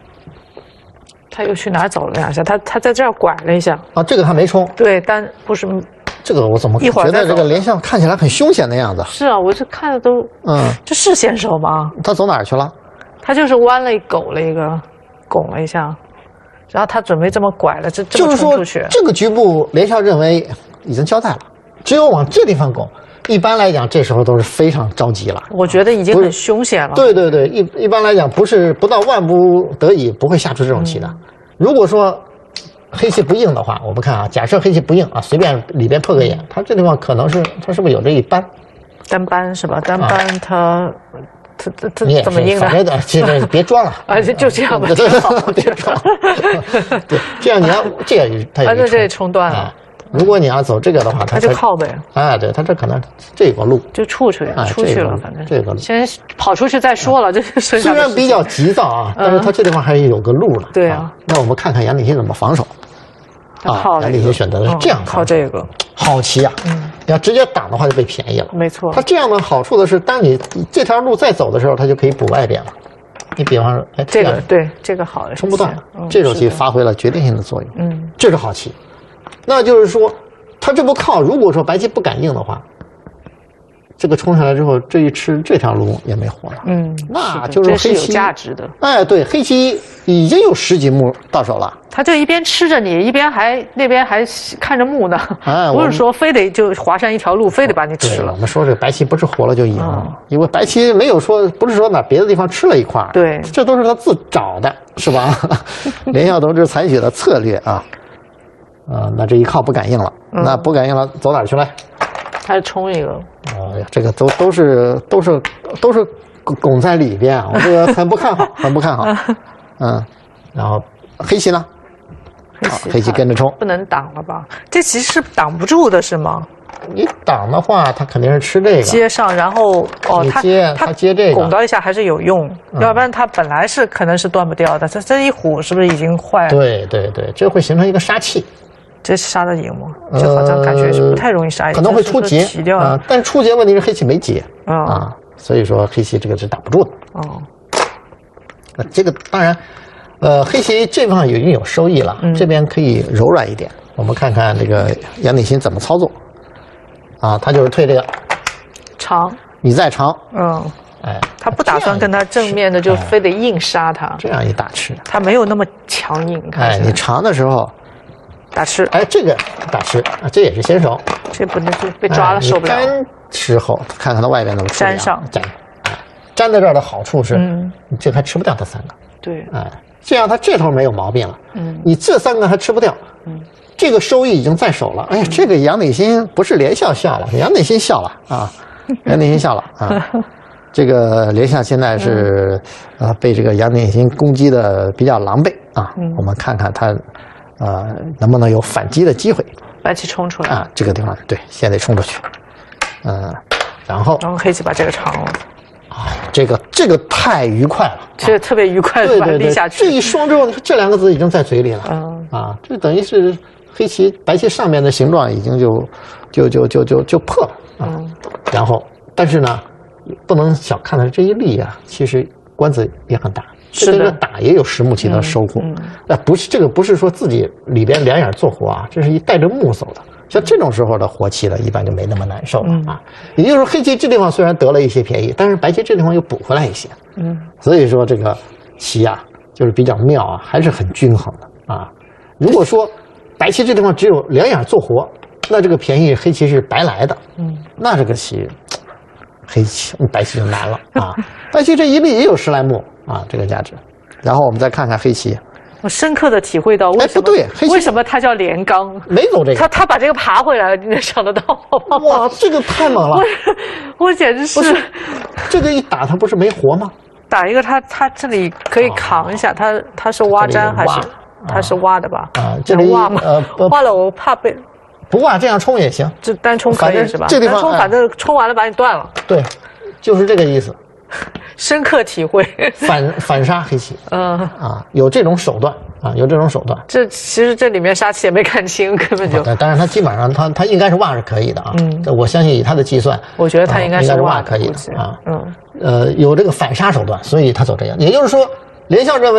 Speaker 2: 他又去哪儿走了两下？他他在这儿拐了一下
Speaker 3: 啊，这个他没冲。
Speaker 2: 对，但不是
Speaker 3: 这个我怎么
Speaker 2: 一会儿
Speaker 3: 觉得这个
Speaker 2: 再走
Speaker 3: 连相看起来很凶险的样子？
Speaker 2: 是啊，我这看的都，
Speaker 3: 嗯，
Speaker 2: 这是先手吗？
Speaker 3: 他走哪儿去了？
Speaker 2: 他就是弯了一狗了一个，拱了一下，然后他准备这么拐了，这这
Speaker 3: 就是说
Speaker 2: 么冲出去，
Speaker 3: 这个局部连相认为已经交代了，只有往这地方拱。一般来讲，这时候都是非常着急了。
Speaker 2: 我觉得已经很凶险了。
Speaker 3: 对对对，一一般来讲，不是不到万不得已不会下出这种棋的。嗯、如果说黑棋不应的话，我们看啊，假设黑棋不应啊，随便里边破个眼，他这地方可能是他是不是有这一扳？
Speaker 2: 单扳是吧？单扳他。他他他怎么应的？
Speaker 3: 反正的，这这别装了，
Speaker 2: 啊，就就这样吧，
Speaker 3: 别装。对，这样你要这样，他
Speaker 2: 也这也冲断了。
Speaker 3: 如果你要走这个的话，
Speaker 2: 他就靠呗。
Speaker 3: 哎，对他这可能这个路
Speaker 2: 就出去出去了，反正
Speaker 3: 这个路
Speaker 2: 先跑出去再说了。这是
Speaker 3: 虽然比较急躁啊，但是他这地方还是有个路了。
Speaker 2: 对啊，
Speaker 3: 那我们看看杨鼎新怎么防守。啊，杨鼎新选择的是这样
Speaker 2: 靠这个
Speaker 3: 好棋啊。嗯，你要直接挡的话就被便宜了。
Speaker 2: 没错。
Speaker 3: 他这样的好处的是，当你这条路再走的时候，他就可以补外边了。你比方说，哎，
Speaker 2: 这个对这个好，
Speaker 3: 冲不断，这手棋发挥了决定性的作用。
Speaker 2: 嗯，
Speaker 3: 这是好棋。那就是说，他这步靠，如果说白棋不敢应的话，这个冲下来之后，这一吃这条路也没活了。
Speaker 2: 嗯，
Speaker 3: 那就是黑棋
Speaker 2: 有价值的。
Speaker 3: 哎，对，黑棋已经有十几目到手了。
Speaker 2: 他就一边吃着你，一边还那边还看着目呢。哎，不是说非得就划上一条路，非得把你吃了。
Speaker 3: 我们说这个白棋不是活了就赢了，嗯、因为白棋没有说不是说哪别的地方吃了一块。
Speaker 2: 对，
Speaker 3: 这都是他自找的，是吧？连孝同志采取的策略啊。啊、呃，那这一靠不敢应了，嗯、那不敢应了，走哪儿去了？
Speaker 2: 他冲一个。
Speaker 3: 哎呀，这个都都是都是都是拱在里边啊，我这个很不看好，很不看好。嗯，然后黑棋呢？
Speaker 2: 黑棋，
Speaker 3: 黑棋跟着冲，
Speaker 2: 不能挡了吧？这棋是挡不住的，是吗？
Speaker 3: 你挡的话，他肯定是吃这个
Speaker 2: 接上，然后哦，他
Speaker 3: 接他接这个
Speaker 2: 拱到一下还是有用，嗯、要不然他本来是可能是断不掉的。这这一虎是不是已经坏了？
Speaker 3: 对对对，这会形成一个杀气。
Speaker 2: 这是杀得赢吗？这好像感觉是不太容易杀赢，
Speaker 3: 可能会出劫
Speaker 2: 啊。
Speaker 3: 但是出劫问题是黑棋没劫
Speaker 2: 啊、
Speaker 3: 啊，所以说黑棋这个是挡不住的。
Speaker 2: 哦，
Speaker 3: 那这个当然，呃，黑棋这方已经有收益了，
Speaker 2: 嗯、
Speaker 3: 这边可以柔软一点。我们看看这个杨鼎新怎么操作啊？他就是退这个
Speaker 2: 长，
Speaker 3: 你再长，
Speaker 2: 嗯，
Speaker 3: 哎，
Speaker 2: 他不打算跟他正面的，就非得硬杀他。
Speaker 3: 这样一打吃，
Speaker 2: 他没有那么强硬。
Speaker 3: 哎，你长的时候。
Speaker 2: 打吃，
Speaker 3: 哎，这个打吃啊，这也是先手，
Speaker 2: 这不能就被抓了，受不了。
Speaker 3: 粘之后，看看它外边怎么
Speaker 2: 粘上，
Speaker 3: 粘，哎，粘在这儿的好处是，
Speaker 2: 嗯，
Speaker 3: 你这还吃不掉它三个，
Speaker 2: 对，
Speaker 3: 哎，这样它这头没有毛病了，
Speaker 2: 嗯，
Speaker 3: 你这三个还吃不掉，
Speaker 2: 嗯，
Speaker 3: 这个收益已经在手了。哎呀，这个杨鼎新不是连笑笑了，杨鼎新笑了啊，杨鼎新笑了啊。这个连相现在是，呃，被这个杨鼎新攻击的比较狼狈啊，
Speaker 2: 嗯，
Speaker 3: 我们看看他。呃，能不能有反击的机会？
Speaker 2: 白棋冲出来
Speaker 3: 啊，这个地方对，先得冲出去。嗯、呃，然后
Speaker 2: 然后黑棋把这个长了。
Speaker 3: 啊，这个这个太愉快了，
Speaker 2: 这特别愉快的把它立下去。
Speaker 3: 这一双之后，这两个字已经在嘴里了。
Speaker 2: 嗯
Speaker 3: 啊，这等于是黑棋白棋上面的形状已经就就就就就就破了啊。
Speaker 2: 嗯、
Speaker 3: 然后，但是呢，不能小看的这一力啊，其实关子也很大。
Speaker 2: 是的，
Speaker 3: 打也有实木棋的收获。
Speaker 2: 嗯，
Speaker 3: 那、嗯、不是这个，不是说自己里边两眼做活啊，这是一带着木走的。像这种时候的活棋呢，一般就没那么难受了、嗯、啊。也就是说，黑棋这地方虽然得了一些便宜，但是白棋这地方又补回来一些。
Speaker 2: 嗯，
Speaker 3: 所以说这个棋啊，就是比较妙啊，还是很均衡的啊。如果说白棋这地方只有两眼做活，那这个便宜黑棋是白来的。
Speaker 2: 嗯，
Speaker 3: 那这个棋。黑棋白棋就难了啊！白棋这一力也有十来目啊，这个价值。然后我们再看看黑棋，
Speaker 2: 我深刻的体会到为什么、
Speaker 3: 哎、不对，黑棋
Speaker 2: 为什么它叫连刚？
Speaker 3: 没走这个，
Speaker 2: 他他把这个爬回来了，你能想得到吗？
Speaker 3: 哇，这个太猛了！
Speaker 2: 我我简直是，
Speaker 3: 不是这个一打他不是没活吗？
Speaker 2: 打一个他他这里可以扛一下，哦、他他是挖粘还是他是挖的吧？
Speaker 3: 啊，这里
Speaker 2: 挖吗？
Speaker 3: 呃，
Speaker 2: 挖了我怕被。
Speaker 3: 不挖这样冲也行，
Speaker 2: 这单冲可以是吧？
Speaker 3: 这地方
Speaker 2: 单冲反正冲完了把你断了。
Speaker 3: 对，就是这个意思。
Speaker 2: 深刻体会。
Speaker 3: 反反杀黑棋，
Speaker 2: 嗯
Speaker 3: 啊，有这种手段啊，有这种手段。
Speaker 2: 这其实这里面杀棋也没看清，根本就。
Speaker 3: 啊、当然，他基本上他他应该是挖是可以的啊。嗯，我相信以他的计算，
Speaker 2: 我觉得他应该是
Speaker 3: 挖可以的啊。
Speaker 2: 嗯，
Speaker 3: 呃，有这个反杀手段，所以他走这样。也就是说，连相认为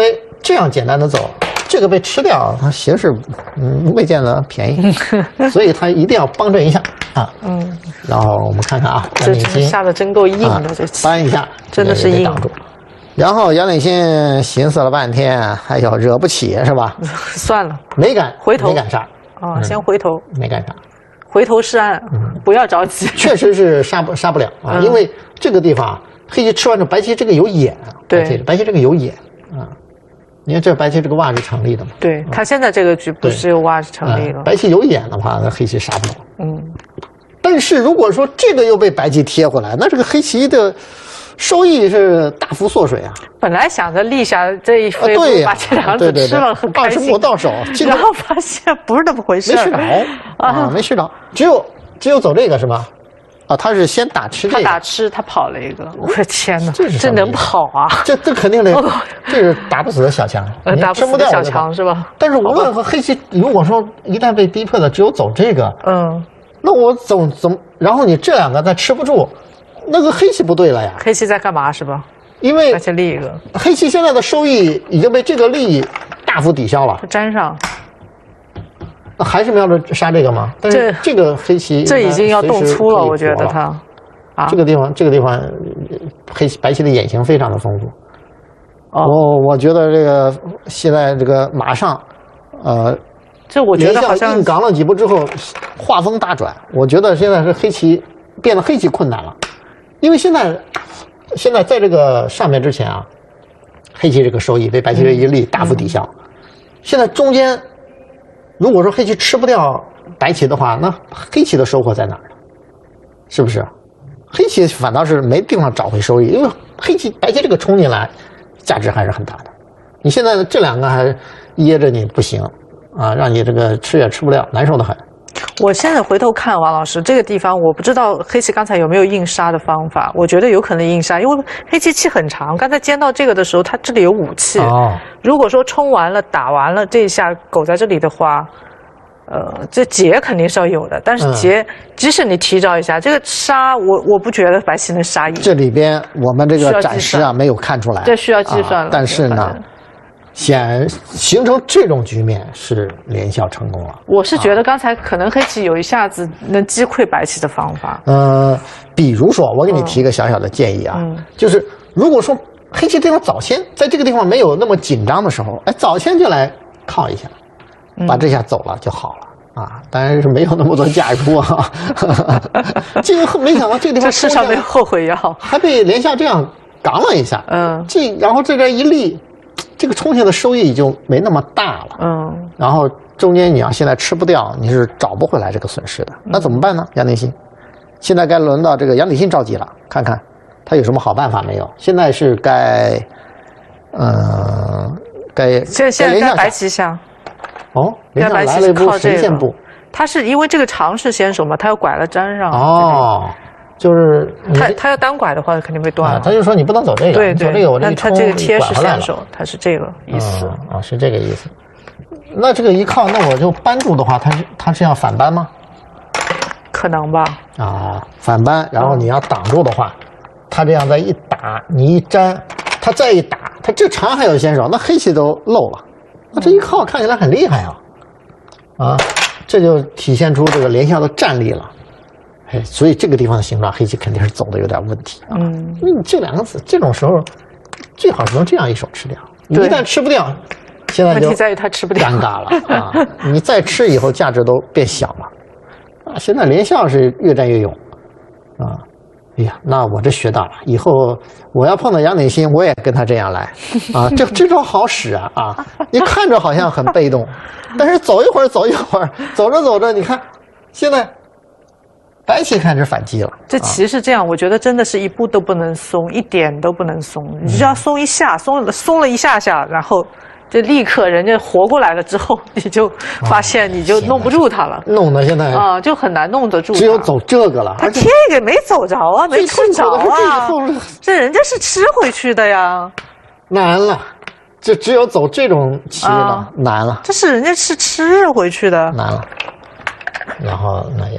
Speaker 3: 这样简单的走，这个被吃掉，它形势嗯未见得便宜，所以他一定要帮衬一下啊。嗯，然后我们看看啊，
Speaker 2: 这下的真够硬的，啊、这
Speaker 3: 搬一下，
Speaker 2: 真的是硬。
Speaker 3: 然后杨领新寻思了半天，哎呦，惹不起是吧？
Speaker 2: 算了，
Speaker 3: 没敢
Speaker 2: 回头，
Speaker 3: 没敢杀
Speaker 2: 啊、哦，先回头，
Speaker 3: 嗯、没敢杀，
Speaker 2: 回头是岸，嗯、不要着急。
Speaker 3: 确实是杀不杀不了啊，嗯、因为这个地方黑棋吃完之后，白棋这个有眼，
Speaker 2: 对，
Speaker 3: 白棋这个有眼啊。你看这白棋这个袜是成立的嘛？
Speaker 2: 对，他现在这个局不是有袜是成立了、
Speaker 3: 嗯。白棋有眼的话，那黑棋杀不了。
Speaker 2: 嗯，
Speaker 3: 但是如果说这个又被白棋贴回来，那这个黑棋的收益是大幅缩水啊！
Speaker 2: 本来想着立下这一飞，
Speaker 3: 对呀、
Speaker 2: 把这两子吃了很开心，
Speaker 3: 二十目到手，
Speaker 2: 然后发现不是那么回事，
Speaker 3: 没吃着啊，没吃着，只有只有走这个是吧？啊，他是先打吃这个，
Speaker 2: 他打吃，他跑了一个，我的天哪，
Speaker 3: 这
Speaker 2: 这能跑啊？
Speaker 3: 这这肯定得，这是打不死的小强，
Speaker 2: 呃，打不死的小强是吧？
Speaker 3: 但是无论和黑棋，如果说一旦被逼迫的只有走这个，
Speaker 2: 嗯，
Speaker 3: 那我走怎么？然后你这两个再吃不住。那个黑棋不对了呀，
Speaker 2: 黑棋在干嘛是吧？
Speaker 3: 因为
Speaker 2: 而且立一个
Speaker 3: 黑棋现在的收益已经被这个利益大幅抵消了，
Speaker 2: 粘上，
Speaker 3: 那还是瞄着杀这个吗？但是这个黑棋
Speaker 2: 这已经要动粗了，我觉得他
Speaker 3: 啊，这个地方这个地方黑白棋的眼型非常的丰富。
Speaker 2: 哦，
Speaker 3: 我我觉得这个现在这个马上，呃，
Speaker 2: 这我觉得好像
Speaker 3: 硬刚了几步之后，画风大转，我觉得现在是黑棋。变得黑棋困难了，因为现在现在在这个上面之前啊，黑棋这个收益被白棋这一力大幅抵消。嗯、现在中间，如果说黑棋吃不掉白棋的话，那黑棋的收获在哪儿呢？是不是？黑棋反倒是没地方找回收益，因为黑棋白棋这个冲进来，价值还是很大的。你现在这两个还噎着你不行啊，让你这个吃也吃不了，难受的很。
Speaker 2: 我现在回头看王老师这个地方，我不知道黑棋刚才有没有硬杀的方法。我觉得有可能硬杀，因为黑棋气很长。刚才尖到这个的时候，他这里有武器。
Speaker 3: 哦，如
Speaker 2: 果说冲完了、打完了这一下狗在这里的话，呃，这劫肯定是要有的。但是劫，嗯、即使你提招一下，这个杀我我不觉得白棋能杀赢。
Speaker 3: 这里边我们这个展示啊没有看出来，
Speaker 2: 这需要计算了。
Speaker 3: 啊、但是呢。显形成这种局面是连笑成功了。
Speaker 2: 我是觉得刚才可能黑棋有一下子能击溃白棋的方法。
Speaker 3: 呃，比如说我给你提一个小小的建议啊，嗯、就是如果说黑棋这地方早先在这个地方没有那么紧张的时候，哎，早先就来靠一下，把这下走了就好了。啊，当然是没有那么多假如啊，这个没想到这个地方
Speaker 2: 这世上没有后悔药，
Speaker 3: 还被连下这样刚了一下，
Speaker 2: 嗯，
Speaker 3: 这然后这边一立。这个冲下的收益就没那么大了，
Speaker 2: 嗯，
Speaker 3: 然后中间你要现在吃不掉，你是找不回来这个损失的，那怎么办呢？杨领新，现在该轮到这个杨领新着急了，看看他有什么好办法没有？现在是该，呃，该
Speaker 2: 现现在该白棋下，
Speaker 3: 哦，连下来了一步神仙步，
Speaker 2: 他是因为这个长是先手嘛，他又拐了粘上，
Speaker 3: 哦。就是
Speaker 2: 他他要单拐的话，肯定被断了。
Speaker 3: 啊、他就说你不能走这个，
Speaker 2: 对对，
Speaker 3: 走这个我这
Speaker 2: 那他这个贴是先手，他是这个意思
Speaker 3: 啊、嗯哦，是这个意思。那这个一靠，那我就扳住的话，他是他是要反扳吗？
Speaker 2: 可能吧。
Speaker 3: 啊，反扳，然后你要挡住的话，嗯、他这样再一打，你一粘，他再一打，他这长还有先手，那黑棋都漏了。那这一靠看起来很厉害啊，啊，这就体现出这个连笑的战力了。哎，所以这个地方的形状，黑棋肯定是走的有点问题啊。
Speaker 2: 嗯，
Speaker 3: 因为你这两个子这种时候，最好是能这样一手吃掉。你一旦吃不掉，现在就
Speaker 2: 问题在于它吃不掉，
Speaker 3: 尴尬了啊！你再吃以后，价值都变小了啊！现在连笑是越战越勇啊！哎呀，那我这学到了，以后我要碰到杨领新，我也跟他这样来啊！这这招好使啊啊！你看着好像很被动，但是走一会儿走一会儿，走着走着，你看现在。白棋开始反击了，
Speaker 2: 这棋是这样，我觉得真的是一步都不能松，一点都不能松。你只要松一下，松了松了一下下，然后就立刻人家活过来了之后，你就发现你就弄不住他了，
Speaker 3: 弄得现在
Speaker 2: 啊就很难弄得住。
Speaker 3: 只有走这个了，
Speaker 2: 他这个没走着啊，没冲着啊，这人家是吃回去的呀，
Speaker 3: 难了，这只有走这种棋了，难了，
Speaker 2: 这是人家是吃回去的，
Speaker 3: 难了，然后那也。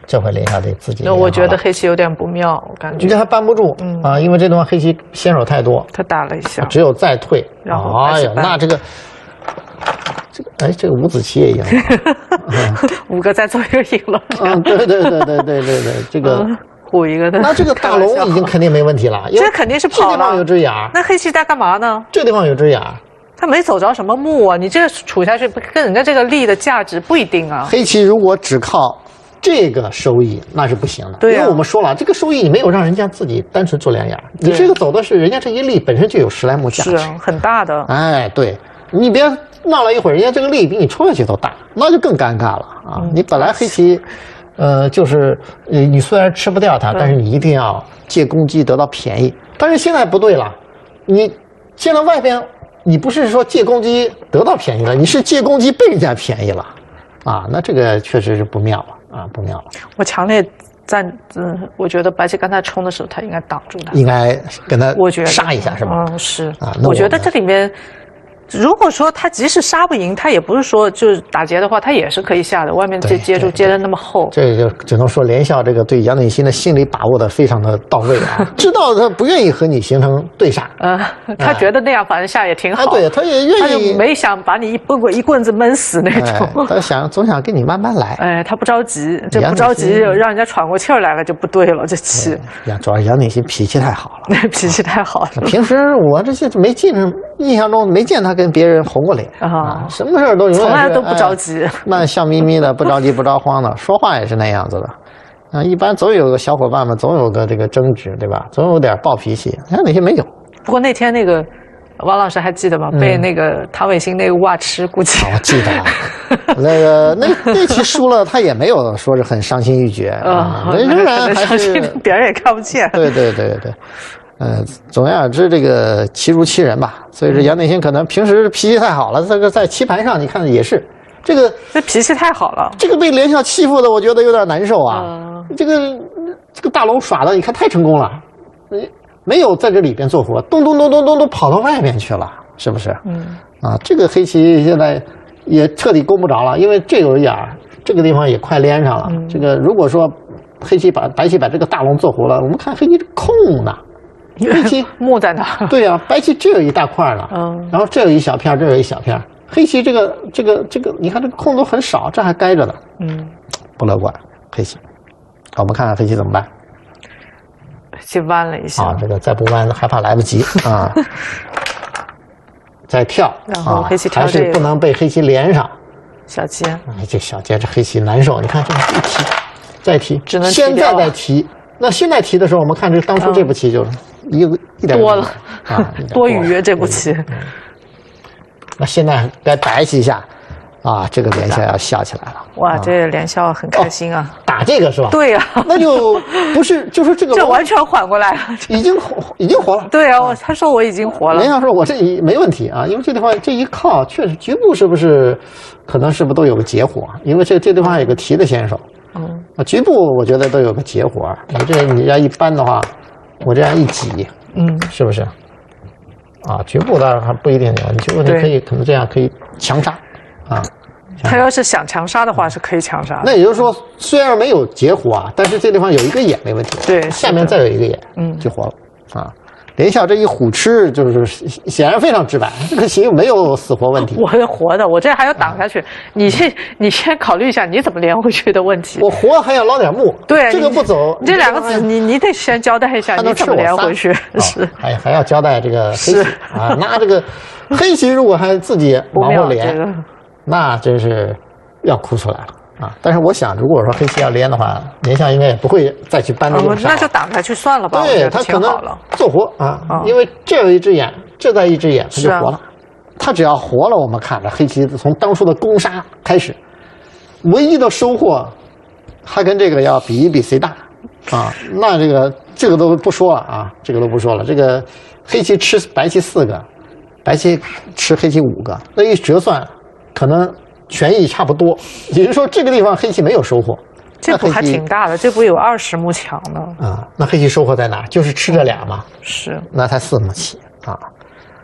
Speaker 3: 这回连下得自己。
Speaker 2: 那我觉得黑棋有点不妙，我感觉。
Speaker 3: 你这还扳不住，嗯啊，因为这地方黑棋先手太多。
Speaker 2: 他打了一下，
Speaker 3: 只有再退。
Speaker 2: 然后
Speaker 3: 哎呀，那这个。这个哎，这个五子棋也赢了，
Speaker 2: 五个再做一个赢了。
Speaker 3: 嗯，对对对对对对对，这个
Speaker 2: 虎一个的。
Speaker 3: 那这个大龙已经肯定没问题了，
Speaker 2: 这肯定是跑了。
Speaker 3: 这地方有只眼，
Speaker 2: 那黑棋在干嘛呢？
Speaker 3: 这地方有只眼，
Speaker 2: 他没走着什么目啊，你这个处下去跟人家这个力的价值不一定啊。
Speaker 3: 黑棋如果只靠这个收益，那是不行的。
Speaker 2: 对、啊，
Speaker 3: 因为我们说了，这个收益你没有让人家自己单纯做两眼，你这个走的是人家这一力本身就有十来目价值，
Speaker 2: 是很大的。
Speaker 3: 哎，对你别。闹了一会儿，人家这个力比你冲下去都大，那就更尴尬了啊！嗯、你本来黑棋，呃，就是呃，你虽然吃不掉它，但是你一定要借攻击得到便宜。但是现在不对了，你现在外边你不是说借攻击得到便宜了，你是借攻击被人家便宜了啊！那这个确实是不妙了啊，不妙了。
Speaker 2: 我强烈赞，嗯，我觉得白棋刚才冲的时候，他应该挡住他，
Speaker 3: 应该跟他
Speaker 2: 我觉得
Speaker 3: 杀一下是吧？
Speaker 2: 嗯，是
Speaker 3: 啊，
Speaker 2: 我觉得这里面。如果说他即使杀不赢，他也不是说就是打劫的话，他也是可以下的。外面这接住接的那么厚，
Speaker 3: 这就只能说连笑这个对杨定新的心理把握的非常的到位啊，知道他不愿意和你形成对杀，
Speaker 2: 嗯、呃，他觉得那样反正下也挺好，
Speaker 3: 啊、对，他也愿意，
Speaker 2: 他就没想把你一棍棍一棍子闷死那种，
Speaker 3: 哎、他想总想跟你慢慢来，
Speaker 2: 哎，他不着急，这不着急让人家喘过气儿来了就不对了，这棋。
Speaker 3: 呀，主要是杨定新脾气太好了，
Speaker 2: 脾气太好了。
Speaker 3: 平时我这些没见，印象中没见他跟别人红过脸。啊，什么事儿都
Speaker 2: 从来都不着急，
Speaker 3: 那、哎、笑眯眯的，不着急不着慌的，说话也是那样子的。啊，一般总有个小伙伴们，总有个这个争执，对吧？总有点暴脾气。你看那些没有。
Speaker 2: 不过那天那个王老师还记得吗？嗯、被那个唐伟新那个袜吃，估计
Speaker 3: 我记得。那个那那期输了，他也没有说是很伤心欲绝啊，
Speaker 2: 嗯、
Speaker 3: 仍然还是
Speaker 2: 别人也看不见。
Speaker 3: 对对对对。呃，总而言之，这个棋如其人吧，所以说杨定新可能平时脾气太好了，这个在棋盘上你看也是，这个
Speaker 2: 这脾气太好了，
Speaker 3: 这个被连笑欺负的，我觉得有点难受啊。
Speaker 2: 嗯、
Speaker 3: 这个这个大龙耍的，你看太成功了，没有在这里边做活，咚咚咚咚咚都跑到外面去了，是不是？
Speaker 2: 嗯，
Speaker 3: 啊，这个黑棋现在也彻底攻不着了，因为这有一眼，这个地方也快连上了。嗯、这个如果说黑棋把白棋把这个大龙做活了，我们看黑棋空的。黑棋
Speaker 2: 木在哪？
Speaker 3: 对呀、啊，白棋这有一大块了，嗯，然后这有一小片，这有一小片。黑棋这个这个这个，你看这个空都很少，这还该着呢，
Speaker 2: 嗯，
Speaker 3: 不乐观。黑棋，我们看看黑棋怎么办。
Speaker 2: 黑棋弯了一下，
Speaker 3: 啊，这个再不弯害怕来不及啊，再跳，
Speaker 2: 然后黑棋跳、
Speaker 3: 啊、还是不能被黑棋连上。
Speaker 2: 小尖，
Speaker 3: 哎，这小尖这黑棋难受，你看这一提，再提，
Speaker 2: 只能
Speaker 3: 现在再提。那现在提的时候，我们看这当初这步棋就是一个、嗯、一点
Speaker 2: 多了
Speaker 3: 啊，
Speaker 2: 多余这步棋、
Speaker 3: 嗯。那现在该白棋一下啊，这个连笑要笑起来了。
Speaker 2: 哇，这连笑很开心啊！
Speaker 3: 哦、打这个是吧？
Speaker 2: 对呀、啊，
Speaker 3: 那就不是，就是这个
Speaker 2: 这完全缓过来了，
Speaker 3: 已经活，已经活了。
Speaker 2: 对啊，我他说我已经活了。
Speaker 3: 连笑说我这一没问题啊，因为这地方这一靠，确实局部是不是可能是不是都有个结活？因为这这地方有个提的先手。
Speaker 2: 嗯，
Speaker 3: 啊，局部我觉得都有个结活，你这你要一搬的话，我这样一挤，
Speaker 2: 嗯，
Speaker 3: 是不是？啊，局部当然还不一定有，你局部你可以可能这样可以强杀，啊，
Speaker 2: 他要是想强杀的话是可以强杀的。
Speaker 3: 那也就是说，虽然没有结活啊，但是这地方有一个眼没问题，
Speaker 2: 对，
Speaker 3: 下面再有一个眼，
Speaker 2: 嗯，
Speaker 3: 就活了啊。连笑这一虎吃，就是显然非常直白，这个棋没有死活问题。
Speaker 2: 我是活的，我这还要挡下去。嗯、你先，你先考虑一下你怎么连回去的问题。
Speaker 3: 我活还要捞点目，
Speaker 2: 对，
Speaker 3: 这个不走。
Speaker 2: 你这两个子，你你得先交代一下你怎么连回去。是，
Speaker 3: 还还要交代这个黑棋啊，那这个黑棋如果还自己往后连，
Speaker 2: 这个、
Speaker 3: 那真是要哭出来了。啊，但是我想，如果说黑棋要连的话，连笑应该也不会再去搬那个、
Speaker 2: 嗯。那就挡下去算了吧。
Speaker 3: 对，他可能做活啊，啊因为这有一只眼，这再一只眼，他就活了。啊、他只要活了，我们看着黑棋从当初的攻杀开始，唯一的收获，还跟这个要比一比谁大啊？那这个这个都不说了啊，这个都不说了。这个黑棋吃白棋四个，白棋吃黑棋五个，那一折算，可能。权益差不多，也就是说这个地方黑棋没有收获，
Speaker 2: 这步还挺大的，这步有二十目强呢。
Speaker 3: 啊，那黑棋收获在哪？就是吃这俩嘛。
Speaker 2: 是，
Speaker 3: 那才四目棋啊。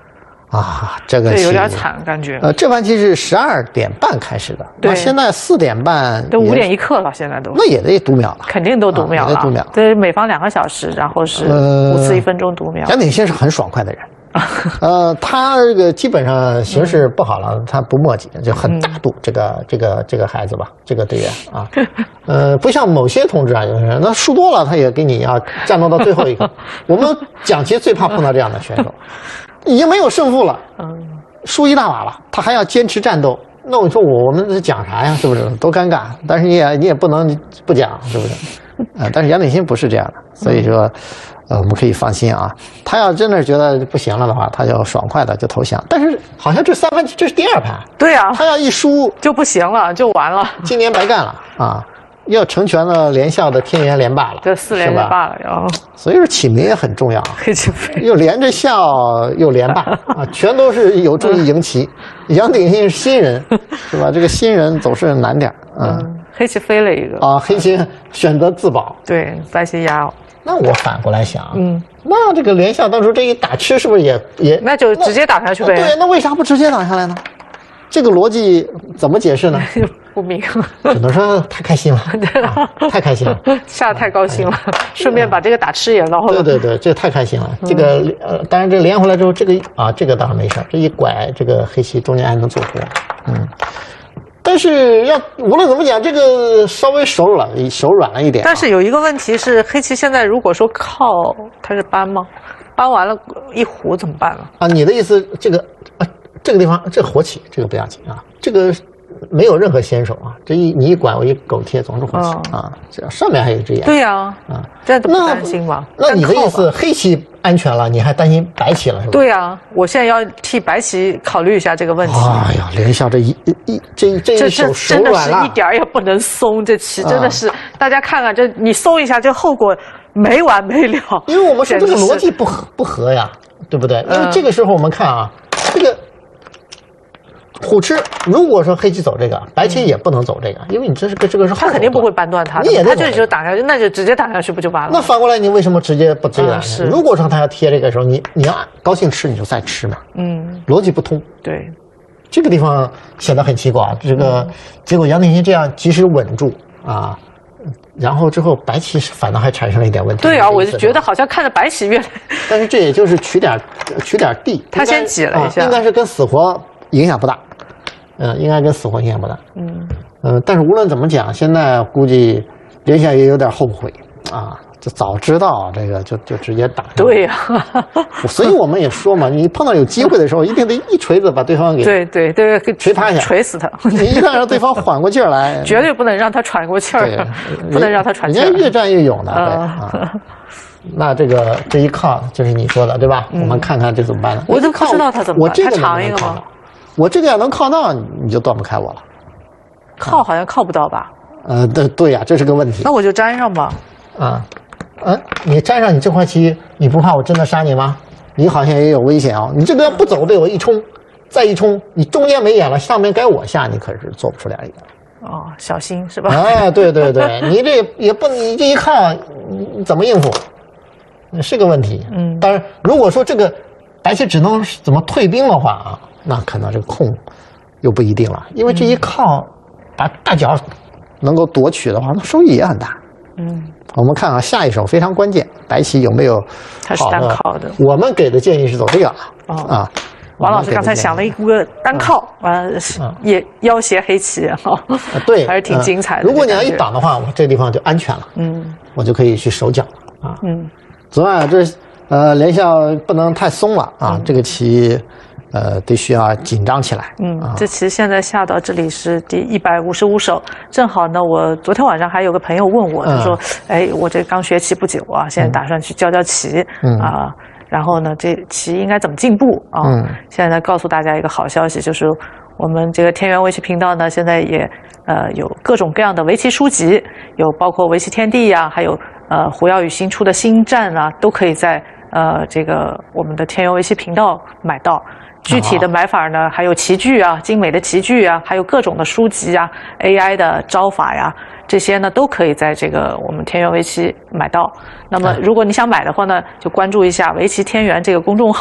Speaker 3: 啊，这个
Speaker 2: 对有点惨感觉。
Speaker 3: 呃，这盘棋是十二点半开始的，
Speaker 2: 对，
Speaker 3: 现在四点半
Speaker 2: 都五点一刻了，现在都
Speaker 3: 那也得读秒了，
Speaker 2: 肯定都读秒了，
Speaker 3: 啊、也得读秒。
Speaker 2: 对，每方两个小时，然后是五次一分钟读秒。
Speaker 3: 杨鼎新是很爽快的人。呃，他这个基本上形势不好了，嗯、他不墨迹，就很大度。嗯、这个这个这个孩子吧，这个队员啊，呃，不像某些同志啊，有些人那输多了，他也给你要战斗到最后一刻。我们讲棋最怕碰到这样的选手，已经没有胜负了，嗯，输一大把了，他还要坚持战斗。那我说我我们讲啥呀？是不是多尴尬？但是你也你也不能不讲，是不是？呃，但是杨鼎新不是这样的，所以说。呃，我们可以放心啊。他要真的觉得不行了的话，他就爽快的就投降。但是好像这三盘这是第二盘，
Speaker 2: 对啊，
Speaker 3: 他要一输
Speaker 2: 就不行了，就完了。
Speaker 3: 今年白干了啊！要成全了连校的天元连霸了，
Speaker 2: 这四连连霸了要。
Speaker 3: 所以说起名也很重要，
Speaker 2: 黑棋飞
Speaker 3: 又连着校又连霸啊，全都是有助于赢棋。杨鼎新是新人，是吧？这个新人总是难点啊。
Speaker 2: 嗯，黑棋飞了一个
Speaker 3: 啊，黑棋选择自保，
Speaker 2: 对，白棋压。
Speaker 3: 那我反过来想，嗯，那这个连校当初这一打吃是不是也也
Speaker 2: 那就直接打下去呗？
Speaker 3: 对，那为啥不直接打下来呢？这个逻辑怎么解释呢？
Speaker 2: 不明，
Speaker 3: 只能说太开心了，啊、太开心了，
Speaker 2: 下得太高兴了，顺便把这个打吃也捞了。
Speaker 3: 对对对，这太开心了。这个呃，当然这连回来之后，这个啊，这个倒是没事，这一拐，这个黑棋中间还能做活，嗯。但是要无论怎么讲，这个稍微手软手软了一点、啊。
Speaker 2: 但是有一个问题是，黑棋现在如果说靠它是搬吗？搬完了，一胡怎么办了？
Speaker 3: 啊，你的意思这个啊，这个地方这活棋这个不要紧啊，这个没有任何先手啊，这一你一拐我一狗贴总是活棋、嗯、啊，这上面还有一只眼。
Speaker 2: 对呀、啊，啊，这不担心吗？
Speaker 3: 那你的意思黑棋安全了，你还担心白棋了是吧？
Speaker 2: 对呀、啊，我现在要替白棋考虑一下这个问题。
Speaker 3: 哎呀，连校这一一这这一手手软了，
Speaker 2: 真的是一点也不能松，这棋真的是、啊、大家看看，这你松一下，这后果没完没了。
Speaker 3: 因为我们说这个逻辑不合不合呀，对不对？因为这个时候我们看啊，嗯、这个虎吃，如果说黑棋走这个，白棋也不能走这个，因为你这是个这个是后手段，
Speaker 2: 他肯定不会扳断他的，
Speaker 3: 你也
Speaker 2: 他就就打下去，那就直接打下去不就完了？
Speaker 3: 那反过来，你为什么直接不直接打下去？
Speaker 2: 嗯、
Speaker 3: 如果说他要贴这个时候，你你要高兴吃你就再吃嘛，
Speaker 2: 嗯，
Speaker 3: 逻辑不通。
Speaker 2: 对，
Speaker 3: 这个地方显得很奇怪。这个、嗯、结果杨鼎新这样及时稳住啊，然后之后白棋反倒还产生了一点问题。
Speaker 2: 对啊，我就觉得好像看着白棋越来，
Speaker 3: 但是这也就是取点取点地，
Speaker 2: 他先挤了一下、
Speaker 3: 啊，应该是跟死活影响不大。嗯，应该跟死活影响不大。嗯，呃，但是无论怎么讲，现在估计连校也有点后悔啊，就早知道这个就就直接打。
Speaker 2: 对呀、
Speaker 3: 啊，所以我们也说嘛，你碰到有机会的时候，一定得一锤子把对方给
Speaker 2: 对对对
Speaker 3: 锤趴下，
Speaker 2: 锤死他。
Speaker 3: 你一旦让对方缓过劲儿来，
Speaker 2: 绝对不能让他喘过气儿，不能让他喘气儿。
Speaker 3: 人家越战越勇的，对啊。那这个这一靠就是你说的对吧？
Speaker 2: 嗯、
Speaker 3: 我们看看这怎么办呢？
Speaker 2: 我都不知道他怎么办，
Speaker 3: 我这个
Speaker 2: 他长一个吗？
Speaker 3: 我这个要能靠到，你就断不开我了。
Speaker 2: 靠好像靠不到吧？
Speaker 3: 呃，对对呀、啊，这是个问题。
Speaker 2: 那我就粘上吧。
Speaker 3: 啊，嗯、啊，你粘上你这块棋，你不怕我真的杀你吗？你好像也有危险哦。你这个要不走被我一冲，再一冲，你中间没眼了，上面该我下，你可是做不出来一个。
Speaker 2: 哦，小心是吧？
Speaker 3: 哎，对对对，你这也不，你这一靠，你怎么应付？是个问题。嗯，当然，如果说这个白棋只能怎么退兵的话啊。那可能这个空又不一定了，因为这一靠把大角能够夺取的话，那收益也很大。嗯，我们看啊，下一手非常关键，白棋有没有
Speaker 2: 它是单靠的？
Speaker 3: 我们给的建议是走这个
Speaker 2: 哦
Speaker 3: 啊。
Speaker 2: 王老师刚才想了一个单靠，完也要挟黑棋哈，
Speaker 3: 对，
Speaker 2: 还是挺精彩的。
Speaker 3: 如果你要一挡的话，我这个地方就安全了。嗯，我就可以去守角啊。嗯，昨晚这呃连校不能太松了啊，这个棋。呃，得需要紧张起来。
Speaker 2: 嗯，啊、这棋现在下到这里是第一百五十五手，正好呢。我昨天晚上还有个朋友问我，他说：“嗯、哎，我这刚学棋不久啊，现在打算去教教棋，嗯啊，然后呢，这棋应该怎么进步啊？”嗯，现在告诉大家一个好消息，就是我们这个天元围棋频道呢，现在也呃有各种各样的围棋书籍，有包括围棋天地呀、啊，还有呃胡耀宇新出的新战啊，都可以在呃这个我们的天元围棋频道买到。具体的买法呢，还有棋具啊，精美的棋具啊，还有各种的书籍啊 ，A I 的招法呀，这些呢都可以在这个我们天元围棋买到。那么如果你想买的话呢，就关注一下围棋天元这个公众号，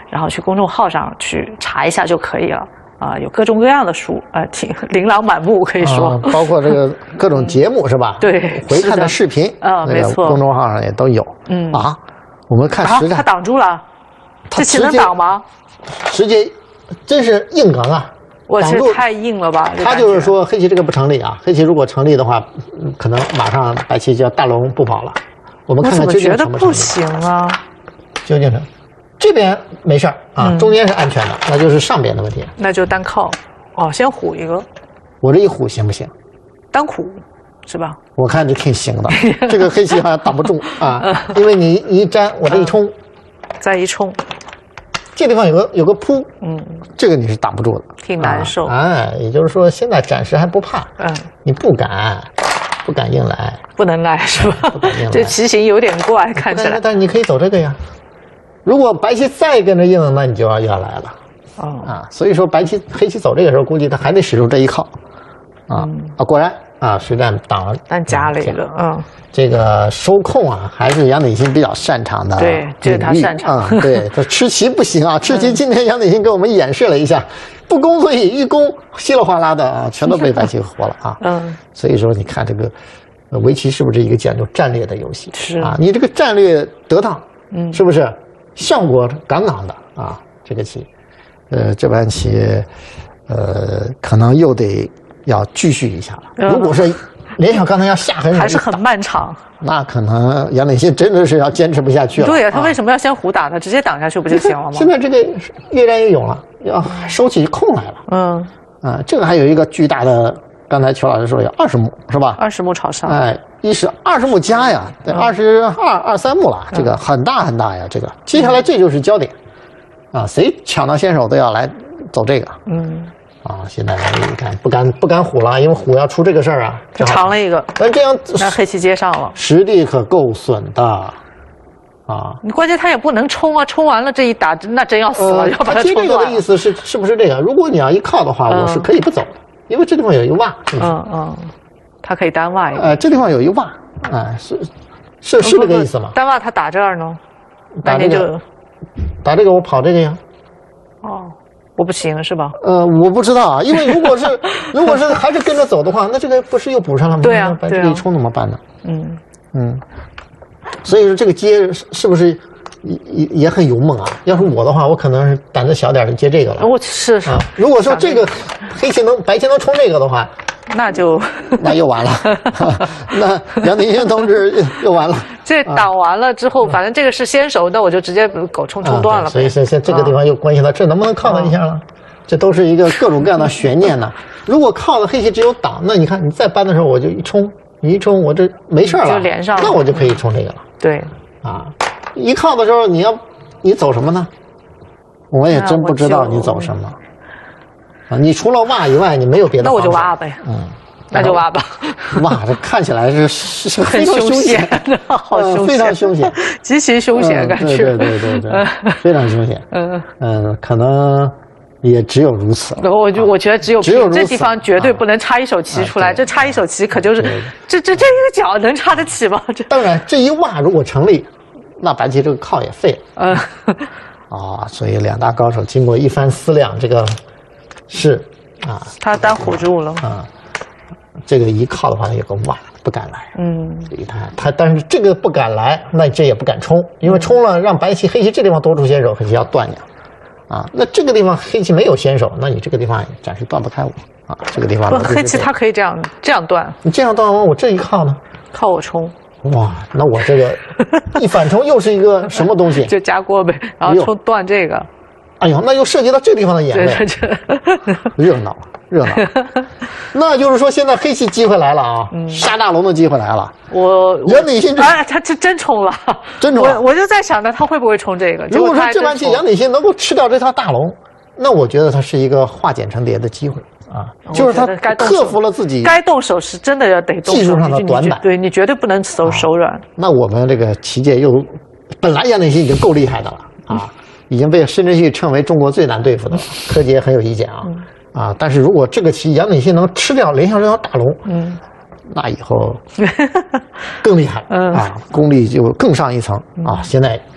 Speaker 2: 然后去公众号上去查一下就可以了。啊，有各种各样的书，啊，挺琳琅满目，可以说，
Speaker 3: 啊、包括这个各种节目是吧？
Speaker 2: 对，
Speaker 3: 回看的视频
Speaker 2: 啊，没错，
Speaker 3: 公众号上也都有。嗯啊，我们看实战，
Speaker 2: 他挡住了，这棋能挡吗？
Speaker 3: 直接，真是硬刚啊！
Speaker 2: 我这太硬了吧？
Speaker 3: 他就是说黑棋这个不成立啊，黑棋如果成立的话，可能马上白棋就要大龙不跑了。我们看看究竟成不成立？
Speaker 2: 我怎么觉得不行啊？
Speaker 3: 究竟成？这边没事儿啊，嗯、中间是安全的，那就是上边的问题。
Speaker 2: 那就单靠，哦，先虎一个。
Speaker 3: 我这一虎行不行？
Speaker 2: 单虎，是吧？
Speaker 3: 我看这挺行的，这个黑棋好像挡不住啊，因为你一粘，我这一冲，
Speaker 2: 再一冲，
Speaker 3: 这地方有个有个扑，嗯，这个你是挡不住的，
Speaker 2: 挺难受。
Speaker 3: 啊、哎，也就是说现在暂时还不怕，嗯，你不敢，不敢硬来，
Speaker 2: 不能来是吧？这棋形有点怪，看起来。
Speaker 3: 但, 但是你可以走这个呀。如果白棋再跟着硬，那你就要要来了，哦啊，所以说白棋黑棋走这个时候，估计他还得使出这一靠，啊、嗯、啊，果然啊，实战挡了，
Speaker 2: 但夹了一个，嗯，
Speaker 3: 这个收控啊，还是杨鼎新比较擅长的，
Speaker 2: 对，这是他擅长，
Speaker 3: 嗯，对，他吃棋不行啊，吃棋今天杨鼎新给我们演示了一下，不攻所以一攻稀里哗啦的啊，全都被白棋活了啊，嗯，所以说你看这个围棋是不是一个讲究战略的游戏？
Speaker 2: 是
Speaker 3: 啊，你这个战略得当，嗯，是不是？效果杠杠的啊，这个棋，呃，这盘棋，呃，可能又得要继续一下了。嗯、如果是联想刚才要下狠手，
Speaker 2: 还是很漫长，
Speaker 3: 那可能杨鼎新真的是要坚持不下去了。
Speaker 2: 对呀、啊，他为什么要先虎打？他直接挡下去不就行了吗？
Speaker 3: 现在这个越战越勇了，要收起空来了。嗯，啊，这个还有一个巨大的，刚才裘老师说有二十目是吧？
Speaker 2: 二十目朝上。
Speaker 3: 哎。一是二十目加呀，对，二十二二三目了，这个很大很大呀，这个接下来这就是焦点，啊，谁抢到先手都要来走这个，嗯，啊，现在你看不敢不敢虎了，因为虎要出这个事儿啊，
Speaker 2: 长了一个，
Speaker 3: 但这样
Speaker 2: 那黑棋接上了，
Speaker 3: 实力可够损的，啊，
Speaker 2: 你关键他也不能冲啊，冲完了这一打那真要死了，呃、要把它冲
Speaker 3: 断了。这个的意思是是不是这个？如果你要一靠的话，嗯、我是可以不走的，因为这地方有一挖，
Speaker 2: 嗯嗯。他可以单挖一个，
Speaker 3: 呃，这地方有一挖，哎，是是是这个意思吗？
Speaker 2: 单挖他打这儿呢，
Speaker 3: 打这个，打这个我跑这个呀。
Speaker 2: 哦，我不行是吧？
Speaker 3: 呃，我不知道啊，因为如果是如果是还是跟着走的话，那这个不是又补上了吗？
Speaker 2: 对啊，
Speaker 3: 把这个一冲怎么办呢？
Speaker 2: 嗯
Speaker 3: 嗯，所以说这个接是不是也也也很勇猛啊？要是我的话，我可能是胆子小点就接这个了。
Speaker 2: 我是是、
Speaker 3: 啊，如果说这个黑棋能白棋能冲这个的话。
Speaker 2: 那就
Speaker 3: 那又完了，那杨鼎新同志又完了。
Speaker 2: 这挡完了之后，反正这个是先手，那我就直接狗冲冲断了、啊。
Speaker 3: 所以现在这个地方又关系到这能不能靠他一下了，这都是一个各种各样的悬念呢。如果靠的黑棋只有挡，那你看你再搬的时候我就一冲，你一冲我这没事了，
Speaker 2: 就连上了，
Speaker 3: 那我就可以冲这个了。
Speaker 2: 对，
Speaker 3: 啊，一靠的时候你要你走什么呢？我也真不知道你走什么。啊，你除了挖以外，你没有别的。
Speaker 2: 那我就挖呗。嗯，那就挖吧。
Speaker 3: 挖，这看起来是是
Speaker 2: 很
Speaker 3: 非常
Speaker 2: 凶险的，好凶险，
Speaker 3: 非常凶险，
Speaker 2: 极其凶险，感觉。
Speaker 3: 对对对对对，非常凶险。嗯嗯，可能也只有如此了。
Speaker 2: 我就我觉得只有
Speaker 3: 只有
Speaker 2: 这地方绝对不能插一手棋出来，这插一手棋可就是这这这一个角能插得起吗？这
Speaker 3: 当然，这一挖如果成立，那白棋这个靠也废了。嗯。啊，所以两大高手经过一番思量，这个。是，啊，
Speaker 2: 他单唬住了
Speaker 3: 啊，这个一靠的话，有个挖不敢来，嗯，你看他，但是这个不敢来，那这也不敢冲，因为冲了让白棋黑棋这地方多出先手，黑棋要断掉，啊，那这个地方黑棋没有先手，那你这个地方暂时断不开我啊，这个地方
Speaker 2: 不黑棋他可以这样这样断，
Speaker 3: 你这样断完我这一靠呢，
Speaker 2: 靠我冲，
Speaker 3: 哇，那我这个一反冲又是一个什么东西？
Speaker 2: 就夹锅呗，然后冲断这个。
Speaker 3: 哎呦，那又涉及到这个地方的眼泪，热闹热闹。那就是说，现在黑棋机会来了啊，嗯、杀大龙的机会来了。
Speaker 2: 我
Speaker 3: 杨鼎新，
Speaker 2: 哎，他这真冲了，
Speaker 3: 真冲了。
Speaker 2: 我我就在想着他会不会冲这个。
Speaker 3: 如果说这盘棋杨鼎新能够吃掉这套大龙，那我觉得他是一个化茧成蝶的机会啊，就是他克服了自己
Speaker 2: 该动手是真的要得动手，
Speaker 3: 技术上的短板，
Speaker 2: 对你绝对不能手手软。
Speaker 3: 那我们这个棋界又本来杨鼎新已经够厉害的了啊。已经被申真谞称为中国最难对付的，柯洁很有意见啊、嗯、啊！但是如果这个棋杨鼎新能吃掉连上这条大龙，嗯，那以后更厉害、嗯、啊，功力就更上一层、嗯、啊！现在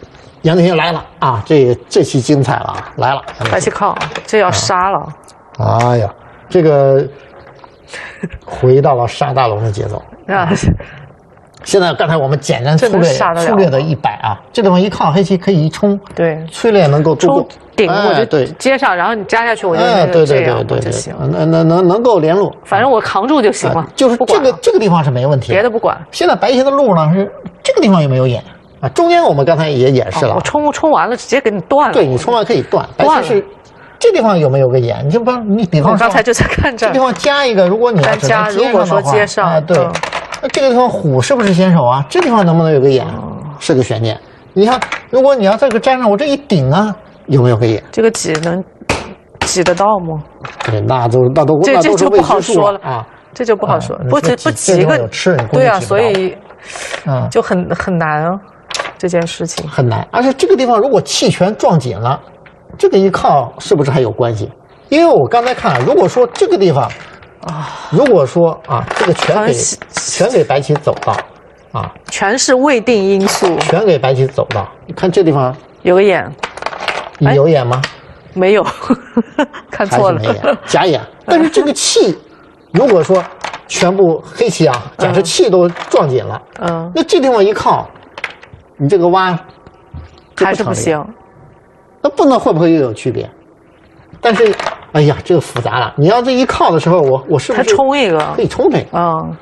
Speaker 3: 杨定新来了啊！这这期精彩了啊，来了！
Speaker 2: 白棋靠，这要杀了。
Speaker 3: 啊、哎呀，这个回到了杀大龙的节奏
Speaker 2: 啊！
Speaker 3: 现在刚才我们简单粗略粗略的一摆啊，这地方一靠黑棋可以一冲，
Speaker 2: 对，
Speaker 3: 催烈能够
Speaker 2: 冲顶，
Speaker 3: 哎、
Speaker 2: 我就
Speaker 3: 对
Speaker 2: 接上，然后你加下去，我就
Speaker 3: 哎，对对
Speaker 2: 对
Speaker 3: 对对
Speaker 2: 对，
Speaker 3: 能能能能够连路，
Speaker 2: 反正我扛住就行了。
Speaker 3: 啊、就是这个这个地方是没问题，
Speaker 2: 别的不管。
Speaker 3: 现在白棋的路呢是这个地方有没有演啊？中间我们刚才也演示了，
Speaker 2: 哦、我冲冲完了直接给你断了。
Speaker 3: 对你冲完可以断，白棋是这地方有没有个眼？你就帮你比方说，
Speaker 2: 我刚才就在看这
Speaker 3: 这地方加一个，如果你要
Speaker 2: 加，如果说接上，
Speaker 3: 哎，对。嗯那这个地方虎是不是先手啊？这地方能不能有个眼？哦、是个悬念。你看，如果你要这个粘上，我这一顶啊，有没有个眼？
Speaker 2: 这个挤能挤得到吗？
Speaker 3: 对，那都那都
Speaker 2: 这这就不好说了
Speaker 3: 啊，
Speaker 2: 这就不好说。
Speaker 3: 啊、
Speaker 2: 不不挤一个
Speaker 3: 有吃，
Speaker 2: 对啊，所以
Speaker 3: 嗯，
Speaker 2: 就很很难啊，这件事情
Speaker 3: 很难。而且这个地方如果气全撞紧了，这个一靠是不是还有关系？因为我刚才看，如果说这个地方。啊，如果说啊，这个全给全给白棋走到，啊，
Speaker 2: 全是未定因素，
Speaker 3: 全给白棋走到。你看这地方
Speaker 2: 有个眼，
Speaker 3: 有眼吗？
Speaker 2: 没有，看错了，
Speaker 3: 还是没眼，假眼。但是这个气，如果说全部黑棋啊，假设气都撞紧了，嗯，那这地方一靠，你这个挖
Speaker 2: 还是不行。
Speaker 3: 那不能会不会又有区别？但是。哎呀，这个复杂了。你要这一靠的时候，我我是不是
Speaker 2: 他冲一个
Speaker 3: 可以冲这个？
Speaker 2: 嗯，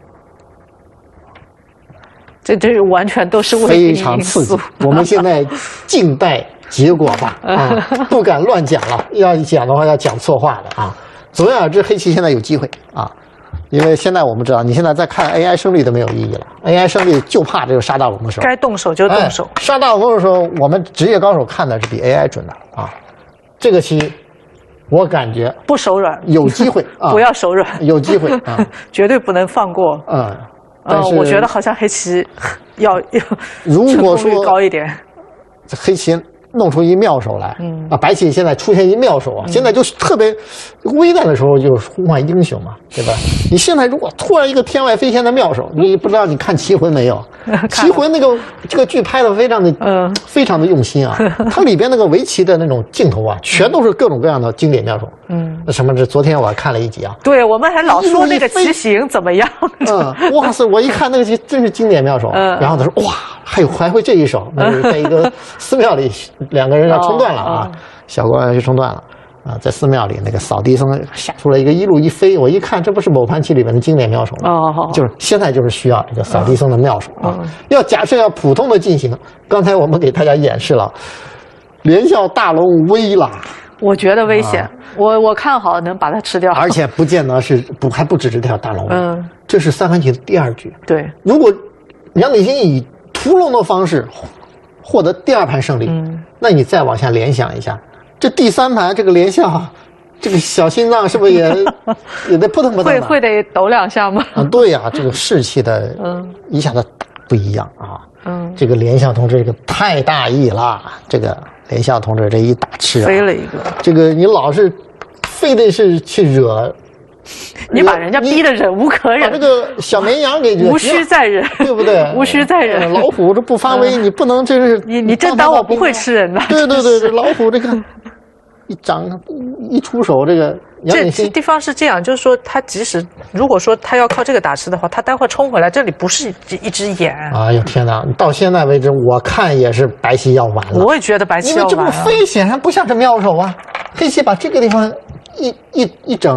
Speaker 2: 这这是完全都是
Speaker 3: 非常刺激。我们现在静待结果吧，啊，不敢乱讲了。要讲的话，要讲错话的啊。总而言之，黑棋现在有机会啊，因为现在我们知道，你现在再看 A I 胜率都没有意义了。A I 胜率就怕这个杀大龙的时候，
Speaker 2: 该动手就动手。
Speaker 3: 哎、杀大龙的时候，我们职业高手看的是比 A I 准的啊。这个棋。我感觉
Speaker 2: 不手软，
Speaker 3: 有机会啊！
Speaker 2: 不要手软，
Speaker 3: 有机会啊，
Speaker 2: 绝对不能放过。
Speaker 3: 嗯，
Speaker 2: 呃，我觉得好像黑棋要要
Speaker 3: 如果说
Speaker 2: 高一点，
Speaker 3: 黑棋弄出一妙手来，嗯啊，白棋现在出现一妙手啊，嗯、现在就是特别危难的时候就是呼唤英雄嘛，对吧？你现在如果突然一个天外飞仙的妙手，你不知道你看棋魂没有？棋魂那个这个剧拍的非常的嗯非常的用心啊，它里边那个围棋的那种镜头啊，全都是各种各样的经典妙手。嗯，那什么？这昨天我看了一集啊，
Speaker 2: 对我们还老说那个棋形怎么样？
Speaker 3: 嗯，哇塞！我一看那个棋真是经典妙手，嗯、然后他说哇，还有还会这一手，那是在一个寺庙里，两个人要冲断了啊，哦、小官要去冲断了。啊，在寺庙里，那个扫地僧下出来一个一路一飞，我一看，这不是某盘棋里面的经典妙手吗？哦，就是现在就是需要这个扫地僧的妙手啊。要假设要普通的进行，刚才我们给大家演示了，连笑大龙危了，
Speaker 2: 我觉得危险，啊、我我看好能把它吃掉，
Speaker 3: 而且不见得是不还不止这条大龙，嗯，这是三盘棋的第二局。
Speaker 2: 对，
Speaker 3: 如果杨定新以屠龙的方式获得第二盘胜利，嗯，那你再往下联想一下。这第三盘这个连笑，这个小心脏是不是也也得扑腾扑腾的？
Speaker 2: 会会得抖两下吗？
Speaker 3: 啊，对呀、啊，这个士气的，嗯，一下子不一样啊。嗯，这个连笑同志这个太大意了，这个连笑同志这一打吃、啊、
Speaker 2: 飞了一个。
Speaker 3: 这个你老是非得是去惹，
Speaker 2: 你把人家逼得忍无可忍，
Speaker 3: 把这个小绵羊给惹
Speaker 2: 无需再忍，
Speaker 3: 对不对？
Speaker 2: 无需再忍。
Speaker 3: 老虎这不发威，嗯、你不能真是
Speaker 2: 你你真当我不会吃人呐？
Speaker 3: 对对对，这老虎这个。一掌一出手，这个
Speaker 2: 这地方是这样，就是说他即使如果说他要靠这个打吃的话，他待会冲回来，这里不是一只眼。
Speaker 3: 哎呦天哪！到现在为止，我看也是白棋要完了。
Speaker 2: 我也觉得白棋要完了，
Speaker 3: 因为这不飞显然不像是妙手啊。黑棋把这个地方一一一整，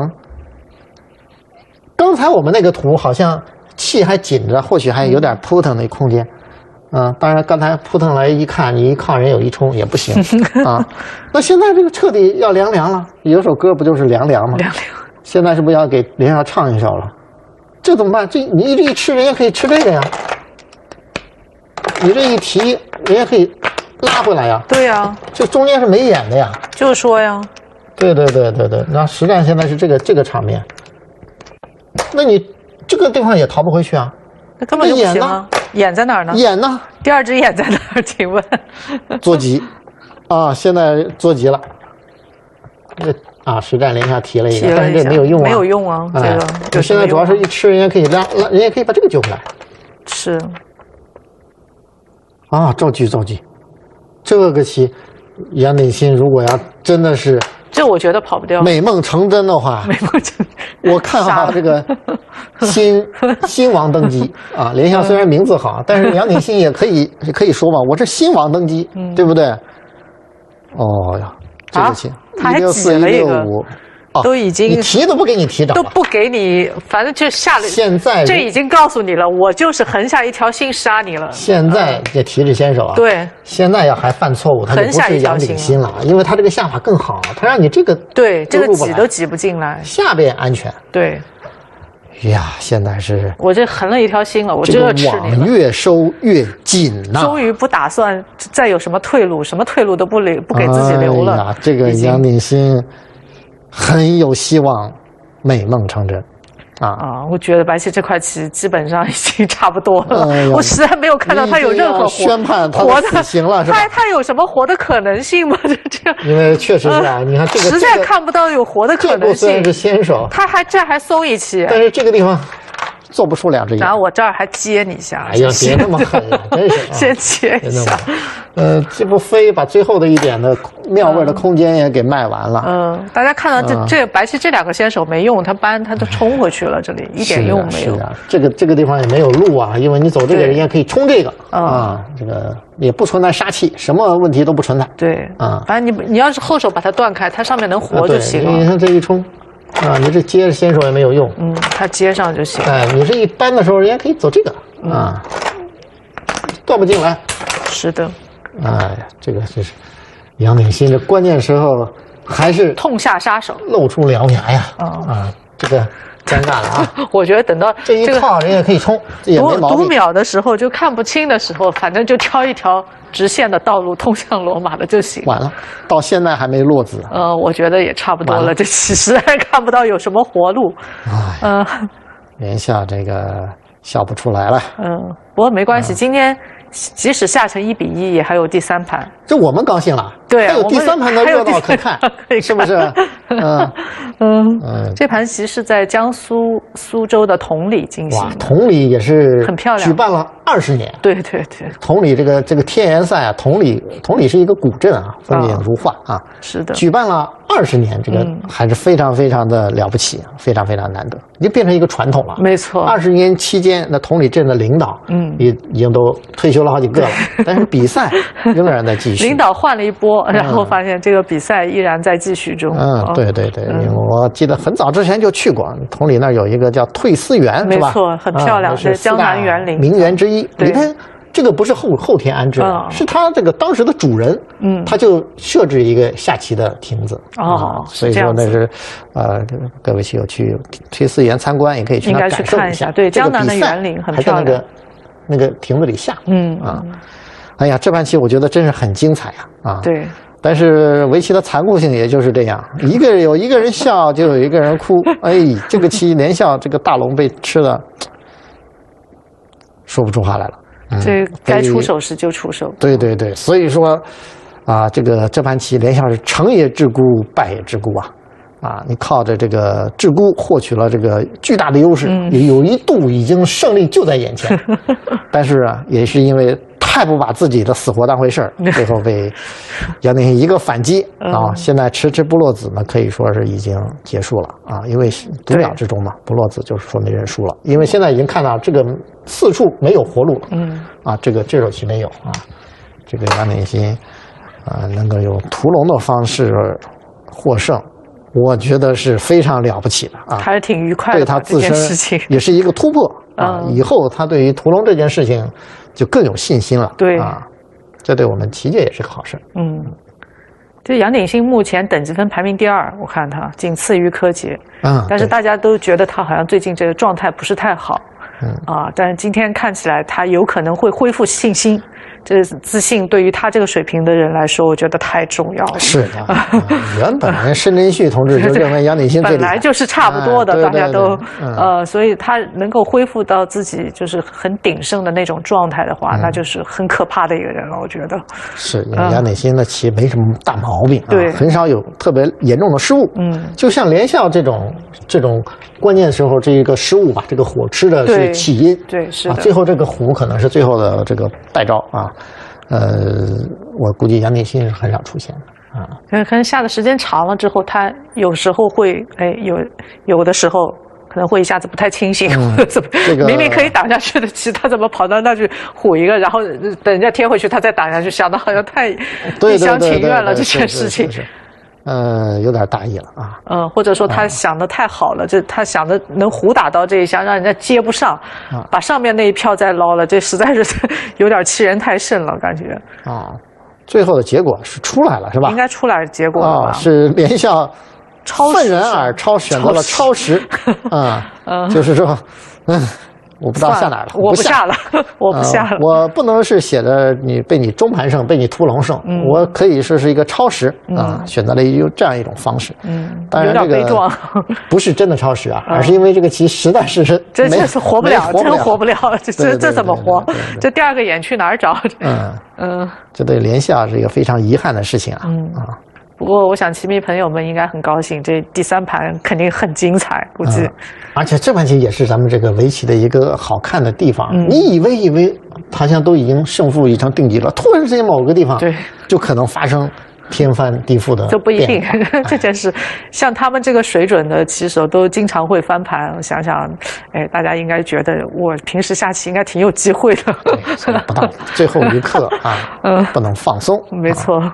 Speaker 3: 刚才我们那个图好像气还紧着，或许还有点扑腾的空间。嗯，当然，刚才扑腾来一看，你一靠人有一冲也不行啊。那现在这个彻底要凉凉了，有首歌不就是凉凉吗？
Speaker 2: 凉凉。
Speaker 3: 现在是不是要给连笑唱一首了？这怎么办？这你这一吃，人家可以吃这个呀。你这一提，人家可以拉回来呀。
Speaker 2: 对呀，
Speaker 3: 这中间是没演的呀。
Speaker 2: 就是说呀。
Speaker 3: 对对对对对，那实战现在是这个这个场面，那你这个地方也逃不回去啊。
Speaker 2: 那根本就不行啊。眼在哪儿呢？
Speaker 3: 眼呢？
Speaker 2: 第二只眼在哪儿？请问？
Speaker 3: 捉急，啊，现在捉急了。这啊，实战连下提了一个，但是这没有用啊，
Speaker 2: 没有用啊，这个。
Speaker 3: 就现在主要是一吃，人家可以拉拉，人家可以把这个救回来。
Speaker 2: 是。
Speaker 3: 啊，着急着急， 这个棋，杨鼎新如果要真的是
Speaker 2: 这我觉得跑不掉。
Speaker 3: 美梦成真的话，
Speaker 2: 美梦成，
Speaker 3: 我看好这个新新王登基啊。连笑虽然名字好，但是杨鼎新也可以可以说吧，我这新王登基，
Speaker 2: 嗯、
Speaker 3: 对不对？哦呀，这个棋
Speaker 2: 一六四一六五。
Speaker 3: 哦、
Speaker 2: 都已经
Speaker 3: 你提都不给你提着，
Speaker 2: 都不给你，反正就下了。
Speaker 3: 现在
Speaker 2: 这已经告诉你了，我就是横下一条心杀你了。
Speaker 3: 现在这提着先手啊，
Speaker 2: 对，
Speaker 3: 现在要还犯错误，他就不是杨鼎新了，因为他这个下法更好，他让你这个
Speaker 2: 对这个挤都挤不进来，
Speaker 3: 下边安全。
Speaker 2: 对，
Speaker 3: 呀，现在是
Speaker 2: 我这横了一条心了，我
Speaker 3: 这个网越收越紧呐、啊，
Speaker 2: 终于不打算再有什么退路，什么退路都不留，不给自己留了。
Speaker 3: 哎呀，这个杨鼎新很有希望美梦成真啊！
Speaker 2: 啊，我觉得白棋这块棋基本上已经差不多了，哎、我实在没有看到他有任何活
Speaker 3: 宣判他的死刑了，是吧？
Speaker 2: 他他有什么活的可能性吗？就这样，
Speaker 3: 因为确实是啊，呃、你看这个
Speaker 2: 实在看不到有活的可能性。
Speaker 3: 虽然是先手，
Speaker 2: 他还这还松一棋，
Speaker 3: 但是这个地方做不出两只眼。
Speaker 2: 然后我这儿还接你一下，
Speaker 3: 哎呀，别那么狠了，真是、啊、
Speaker 2: 先接一下。
Speaker 3: 呃，这不非把最后的一点的妙味的空间也给卖完了。
Speaker 2: 嗯，大家看到这、嗯、这白棋这两个先手没用，他搬他都冲回去了，这里一点用没有。
Speaker 3: 是啊，这个这个地方也没有路啊，因为你走这个人家可以冲这个啊，这个也不存在杀气，什么问题都不存在。
Speaker 2: 对
Speaker 3: 啊，
Speaker 2: 反正你你要是后手把它断开，它上面能活就行了。
Speaker 3: 啊、你看这一冲。啊，你这接着先手也没有用，
Speaker 2: 嗯，他接上就行。
Speaker 3: 哎，你这一搬的时候，人家可以走这个、嗯、啊，断不进来。
Speaker 2: 是的。
Speaker 3: 哎呀，这个真是杨鼎新这关键时候还是
Speaker 2: 痛下杀手，
Speaker 3: 露出獠牙呀！
Speaker 2: 嗯、
Speaker 3: 啊，这个尴尬了啊！
Speaker 2: 我觉得等到
Speaker 3: 这一套人也可以冲，这也没毛病。
Speaker 2: 读秒的时候就看不清的时候，反正就挑一条直线的道路通向罗马的就行。
Speaker 3: 完了，到现在还没落子。
Speaker 2: 呃，我觉得也差不多了，了这其实还看不到有什么活路。
Speaker 3: 哎，
Speaker 2: 呃，
Speaker 3: 连笑这个笑不出来了。
Speaker 2: 嗯，不过没关系，嗯、今天即使下成一比一，也还有第三盘。
Speaker 3: 这我们高兴了，
Speaker 2: 对，
Speaker 3: 还有第三盘的热闹可看，是不是？
Speaker 2: 嗯嗯嗯，这盘棋是在江苏苏州的同里进行。
Speaker 3: 哇，同里也是
Speaker 2: 很漂亮，
Speaker 3: 举办了二十年。
Speaker 2: 对对对，
Speaker 3: 同里这个这个天元赛啊，同里同里是一个古镇啊，风景如画啊。
Speaker 2: 是的，
Speaker 3: 举办了二十年，这个还是非常非常的了不起，非常非常难得，已经变成一个传统了。
Speaker 2: 没错，
Speaker 3: 二十年期间，那同里镇的领导，嗯，也已经都退休了好几个了，但是比赛仍然在继续。
Speaker 2: 领导换了一波，然后发现这个比赛依然在继续中。
Speaker 3: 嗯，对对对，嗯、我记得很早之前就去过，同里那儿有一个叫退思园，是吧？
Speaker 2: 没错，很漂亮，是江南园林
Speaker 3: 名园之一。里边这个不是后后天安置的，嗯、是他这个当时的主人，嗯，他就设置一个下棋的亭子。
Speaker 2: 哦，
Speaker 3: 所以说那是，呃，各位棋友去退思园参观，也可以去那感受一下。
Speaker 2: 对，江南的园林很漂亮。
Speaker 3: 还在那个那个亭子里下，
Speaker 2: 嗯
Speaker 3: 啊。哎呀，这盘棋我觉得真是很精彩啊！啊，
Speaker 2: 对。
Speaker 3: 但是围棋的残酷性也就是这样，一个有一个人笑，就有一个人哭。哎，这个棋连笑，这个大龙被吃的说不出话来了。
Speaker 2: 嗯、这该出手时就出手。
Speaker 3: 对对对，所以说啊，这个这盘棋连笑是成也自孤，败也自孤啊！啊，你靠着这个自孤获取了这个巨大的优势，嗯、有一度已经胜利就在眼前，但是啊，也是因为太不把自己的死活当回事儿，最后被杨鼎新一个反击啊，现在迟迟不落子呢，可以说是已经结束了啊，因为读秒之中嘛，不落子就是说没认输了，因为现在已经看到这个四处没有活路了，嗯，啊，这个这手棋没有啊，这个杨鼎新啊能够用屠龙的方式获胜。我觉得是非常了不起的啊，
Speaker 2: 还是挺愉快的。
Speaker 3: 对他自身也是一个突破啊，
Speaker 2: 嗯、
Speaker 3: 以后他对于屠龙这件事情就更有信心了。
Speaker 2: 对
Speaker 3: 啊，这对我们棋界也是个好事。
Speaker 2: 嗯，这杨鼎新目前等级分排名第二，我看他仅次于柯洁。嗯，但是大家都觉得他好像最近这个状态不是太好。嗯啊，但是今天看起来他有可能会恢复信心。这自信对于他这个水平的人来说，我觉得太重要了。
Speaker 3: 是的，啊、原本人申真谞同志就认为杨鼎新
Speaker 2: 本来就是差不多的，
Speaker 3: 啊、
Speaker 2: 大家都、
Speaker 3: 嗯、
Speaker 2: 呃，所以他能够恢复到自己就是很鼎盛的那种状态的话，嗯、那就是很可怕的一个人了。我觉得
Speaker 3: 是杨鼎新的棋没什么大毛病，啊，
Speaker 2: 对，
Speaker 3: 很少有特别严重的失误。嗯，就像连笑这种这种关键时候这一个失误吧，这个火吃的是起因，
Speaker 2: 对，对是的、
Speaker 3: 啊，最后这个虎可能是最后的这个败招啊。 呃，我估计杨定新是很少出现的啊。
Speaker 2: 可可能下的时间长了之后，他有时候会，哎，有有的时候可能会一下子不太清醒，
Speaker 3: 嗯、
Speaker 2: 或者怎么，
Speaker 3: 这个、
Speaker 2: 明明可以挡下去的棋，他怎么跑到那去唬一个，然后等人家贴回去，他再挡下去，想的好像太一厢情愿了这件事情。
Speaker 3: 呃，有点大意了啊。
Speaker 2: 嗯，或者说他想的太好了，这、啊、他想的能胡打到这一下，让人家接不上，啊、把上面那一票再捞了，这实在是有点欺人太甚了，感觉。
Speaker 3: 啊，最后的结果是出来了，是吧？
Speaker 2: 应该出来结果了吧？
Speaker 3: 啊，是联校愤然而超选择了超时，啊，嗯，就是说，嗯。我不知道下哪儿了，
Speaker 2: 我不下了，我不下了。
Speaker 3: 呃、我不能是写的你被你中盘胜，被你屠龙胜，嗯、我可以说是一个超时啊，嗯、选择了一这样一种方式。
Speaker 2: 嗯，
Speaker 3: 当然这个不是真的超时啊，嗯、而是因为这个棋实在是
Speaker 2: 这这是活不了，真活不了，这这这怎么活？
Speaker 3: 对对对对
Speaker 2: 这第二个眼去哪儿找？
Speaker 3: 嗯
Speaker 2: 嗯，
Speaker 3: 这对联校是一个非常遗憾的事情啊。
Speaker 2: 嗯
Speaker 3: 啊。
Speaker 2: 不过，我想棋迷朋友们应该很高兴，这第三盘肯定很精彩，估计。嗯、
Speaker 3: 而且这盘棋也是咱们这个围棋的一个好看的地方。
Speaker 2: 嗯、
Speaker 3: 你以为以为好像都已经胜负已成定局了，突然之间某个地方
Speaker 2: 对
Speaker 3: 就可能发生天翻地覆的，
Speaker 2: 这不一定。这件事，像他们这个水准的棋手都经常会翻盘。我想想，哎，大家应该觉得我平时下棋应该挺有机会的。
Speaker 3: 对，所以不到最后一刻啊，嗯，不能放松。
Speaker 2: 没错。啊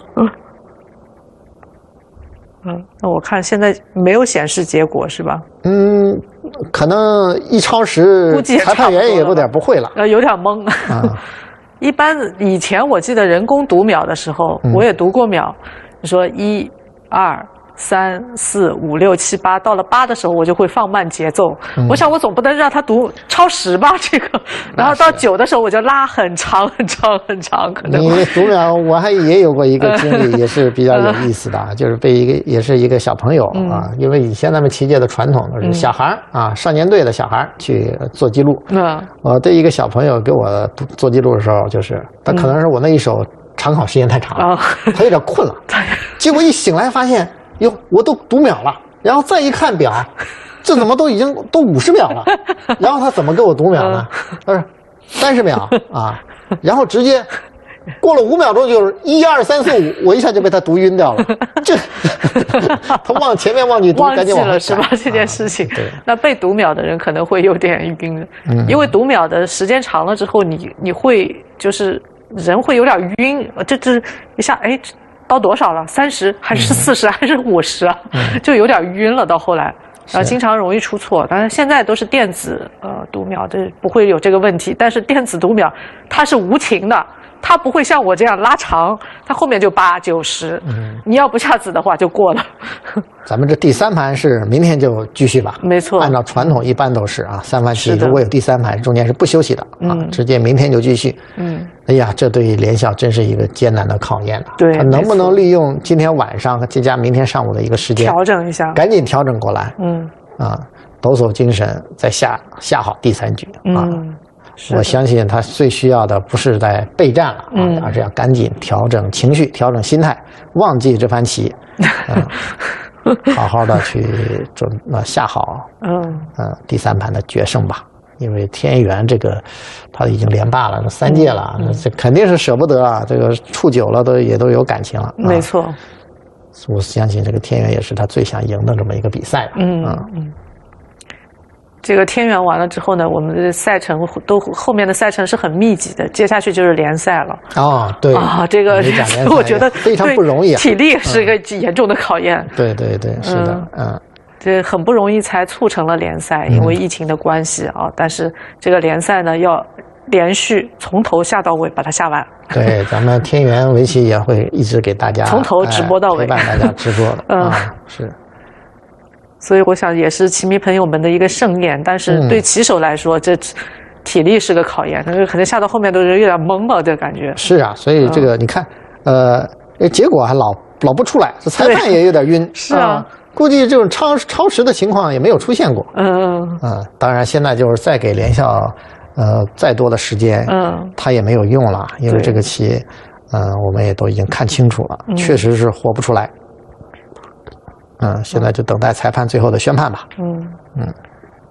Speaker 2: 嗯，那我看现在没有显示结果是吧？
Speaker 3: 嗯，可能一超时，
Speaker 2: 估计
Speaker 3: 裁判员也有点不会了，
Speaker 2: 呃，有点懵。啊、一般以前我记得人工读秒的时候，嗯、我也读过秒，你说一、二、三、四、五、六、七、八，到了八的时候我就会放慢节奏。嗯、我想我总不能让他读超时吧，这个。然后到九的时候我就拉很长很长很长，可能。
Speaker 3: 你读秒，我还也有过一个经历，也是比较有意思的，就是被一个也是一个小朋友啊，因为以前咱们棋界的传统都是小孩啊，少年队的小孩去做记录。
Speaker 2: 嗯。
Speaker 3: 我对一个小朋友给我做记录的时候，就是他可能是我那一手长考时间太长了，他有点困了，结果一醒来发现。哟，我都读秒了，然后再一看表，这怎么都已经都五十秒了？然后他怎么给我读秒呢？他说三十秒啊，然后直接过了五秒钟就是一二三四五，我一下就被他读晕掉了。这他忘前面忘记读，赶紧往
Speaker 2: 了是吧？这件事情，
Speaker 3: 啊、对，
Speaker 2: 那被读秒的人可能会有点晕，嗯、因为读秒的时间长了之后，你你会就是人会有点晕，这这一下哎。到多少了？三十还是四十、嗯、还是五十啊？嗯、就有点晕了。到后来，然后经常容易出错。当然现在都是电子呃读秒，这不会有这个问题。但是电子读秒它是无情的，它不会像我这样拉长，它后面就八九十。嗯、你要不下子的话就过了。
Speaker 3: 咱们这第三盘是明天就继续吧？
Speaker 2: 没错，
Speaker 3: 按照传统一般都是啊，三盘棋如果有第三盘，中间是不休息的啊，
Speaker 2: 嗯、
Speaker 3: 直接明天就继续。嗯，哎呀，这对于联校真是一个艰难的考验了。
Speaker 2: 对，
Speaker 3: 他能不能利用今天晚上和再加明天上午的一个时间
Speaker 2: 调整一下，
Speaker 3: 赶紧调整过来？
Speaker 2: 嗯，
Speaker 3: 啊，抖擞精神，再下下好第三局啊。
Speaker 2: 嗯，
Speaker 3: 我相信他最需要的不是在备战了啊，
Speaker 2: 嗯、
Speaker 3: 而是要赶紧调整情绪、调整心态，忘记这盘棋。嗯好好的去准呃下好，
Speaker 2: 嗯
Speaker 3: 呃第三盘的决胜吧，因为天元这个他已经连霸了三届了，嗯、这肯定是舍不得啊，这个处久了都也都有感情了。
Speaker 2: 没错，啊、
Speaker 3: 我相信这个天元也是他最想赢的这么一个比赛吧。
Speaker 2: 嗯
Speaker 3: 嗯。
Speaker 2: 嗯这个天元完了之后呢，我们的赛程都后面的赛程是很密集的，接下去就是联赛了。
Speaker 3: 哦，对
Speaker 2: 啊，这个我觉得
Speaker 3: 非常不容易啊，
Speaker 2: 体力是一个严重的考验。
Speaker 3: 嗯、对对对，是的，嗯，嗯
Speaker 2: 这很不容易才促成了联赛，因为疫情的关系啊。嗯、但是这个联赛呢，要连续从头下到尾把它下完。
Speaker 3: 对，咱们天元围棋也会一直给大家
Speaker 2: 从头直播到尾，
Speaker 3: 陪伴大家直播的。
Speaker 2: 嗯，
Speaker 3: 啊、是。
Speaker 2: 所以我想也是棋迷朋友们的一个盛宴，但是对棋手来说，嗯、这体力是个考验，可能下到后面都是有点懵了的感觉。
Speaker 3: 是啊，所以这个、嗯、你看，呃，结果还老老不出来，这裁判也有点晕。
Speaker 2: 是啊、呃，
Speaker 3: 估计这种超超时的情况也没有出现过。
Speaker 2: 嗯嗯。
Speaker 3: 呃、当然现在就是再给联校呃再多的时间，
Speaker 2: 嗯，
Speaker 3: 他也没有用了，因为这个棋，嗯、呃，我们也都已经看清楚了，嗯、确实是活不出来。嗯，现在就等待裁判最后的宣判吧。
Speaker 2: 嗯嗯，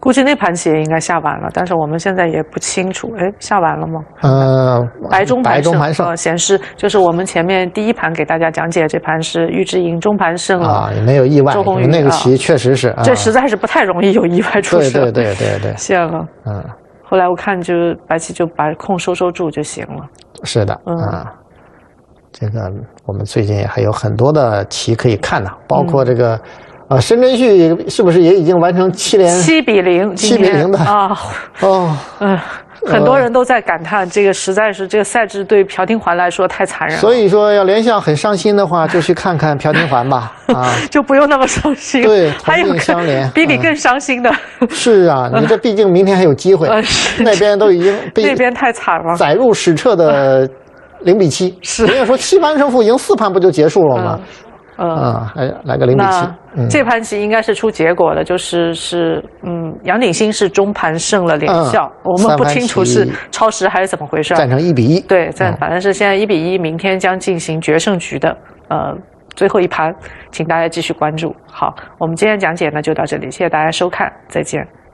Speaker 2: 估计那盘棋也应该下完了，但是我们现在也不清楚。哎，下完了吗？
Speaker 3: 呃，
Speaker 2: 白中盘
Speaker 3: 白中盘胜，
Speaker 2: 呃，显示就是我们前面第一盘给大家讲解这盘是玉之赢中盘胜了
Speaker 3: 啊，也没有意外。
Speaker 2: 周鸿祎
Speaker 3: 那个棋确实是，
Speaker 2: 啊、这实在是不太容易有意外出
Speaker 3: 事。对对对对对，
Speaker 2: 谢了。
Speaker 3: 嗯，
Speaker 2: 后来我看就白棋就把空收收住就行了。
Speaker 3: 是的，嗯。啊这个我们最近还有很多的棋可以看呢，包括这个，呃，申真谞是不是也已经完成七连
Speaker 2: 七比零？
Speaker 3: 七比零的
Speaker 2: 啊，
Speaker 3: 哦，
Speaker 2: 嗯，很多人都在感叹，这个实在是这个赛制对朴廷桓来说太残忍了。
Speaker 3: 所以说，要联想很伤心的话，就去看看朴廷桓吧，啊，
Speaker 2: 就不用那么伤心。
Speaker 3: 对，
Speaker 2: 还有
Speaker 3: 相连，
Speaker 2: 比你更伤心的。
Speaker 3: 是啊，你这毕竟明天还有机会，那边都已经被
Speaker 2: 那边太惨了，
Speaker 3: 载入史册的。零比七，
Speaker 2: 是
Speaker 3: 人家说七盘胜负，赢四盘不就结束了吗？
Speaker 2: 嗯，
Speaker 3: 啊，来来个零比七。
Speaker 2: 嗯、这盘棋应该是出结果的，就是是嗯，杨鼎新是中盘胜了连笑，嗯、我们不清楚是超时还是怎么回事。
Speaker 3: 战成一比一。
Speaker 2: 对，战、嗯、反正是现在一比一，明天将进行决胜局的呃最后一盘，请大家继续关注。好，我们今天讲解呢就到这里，谢谢大家收看，再见。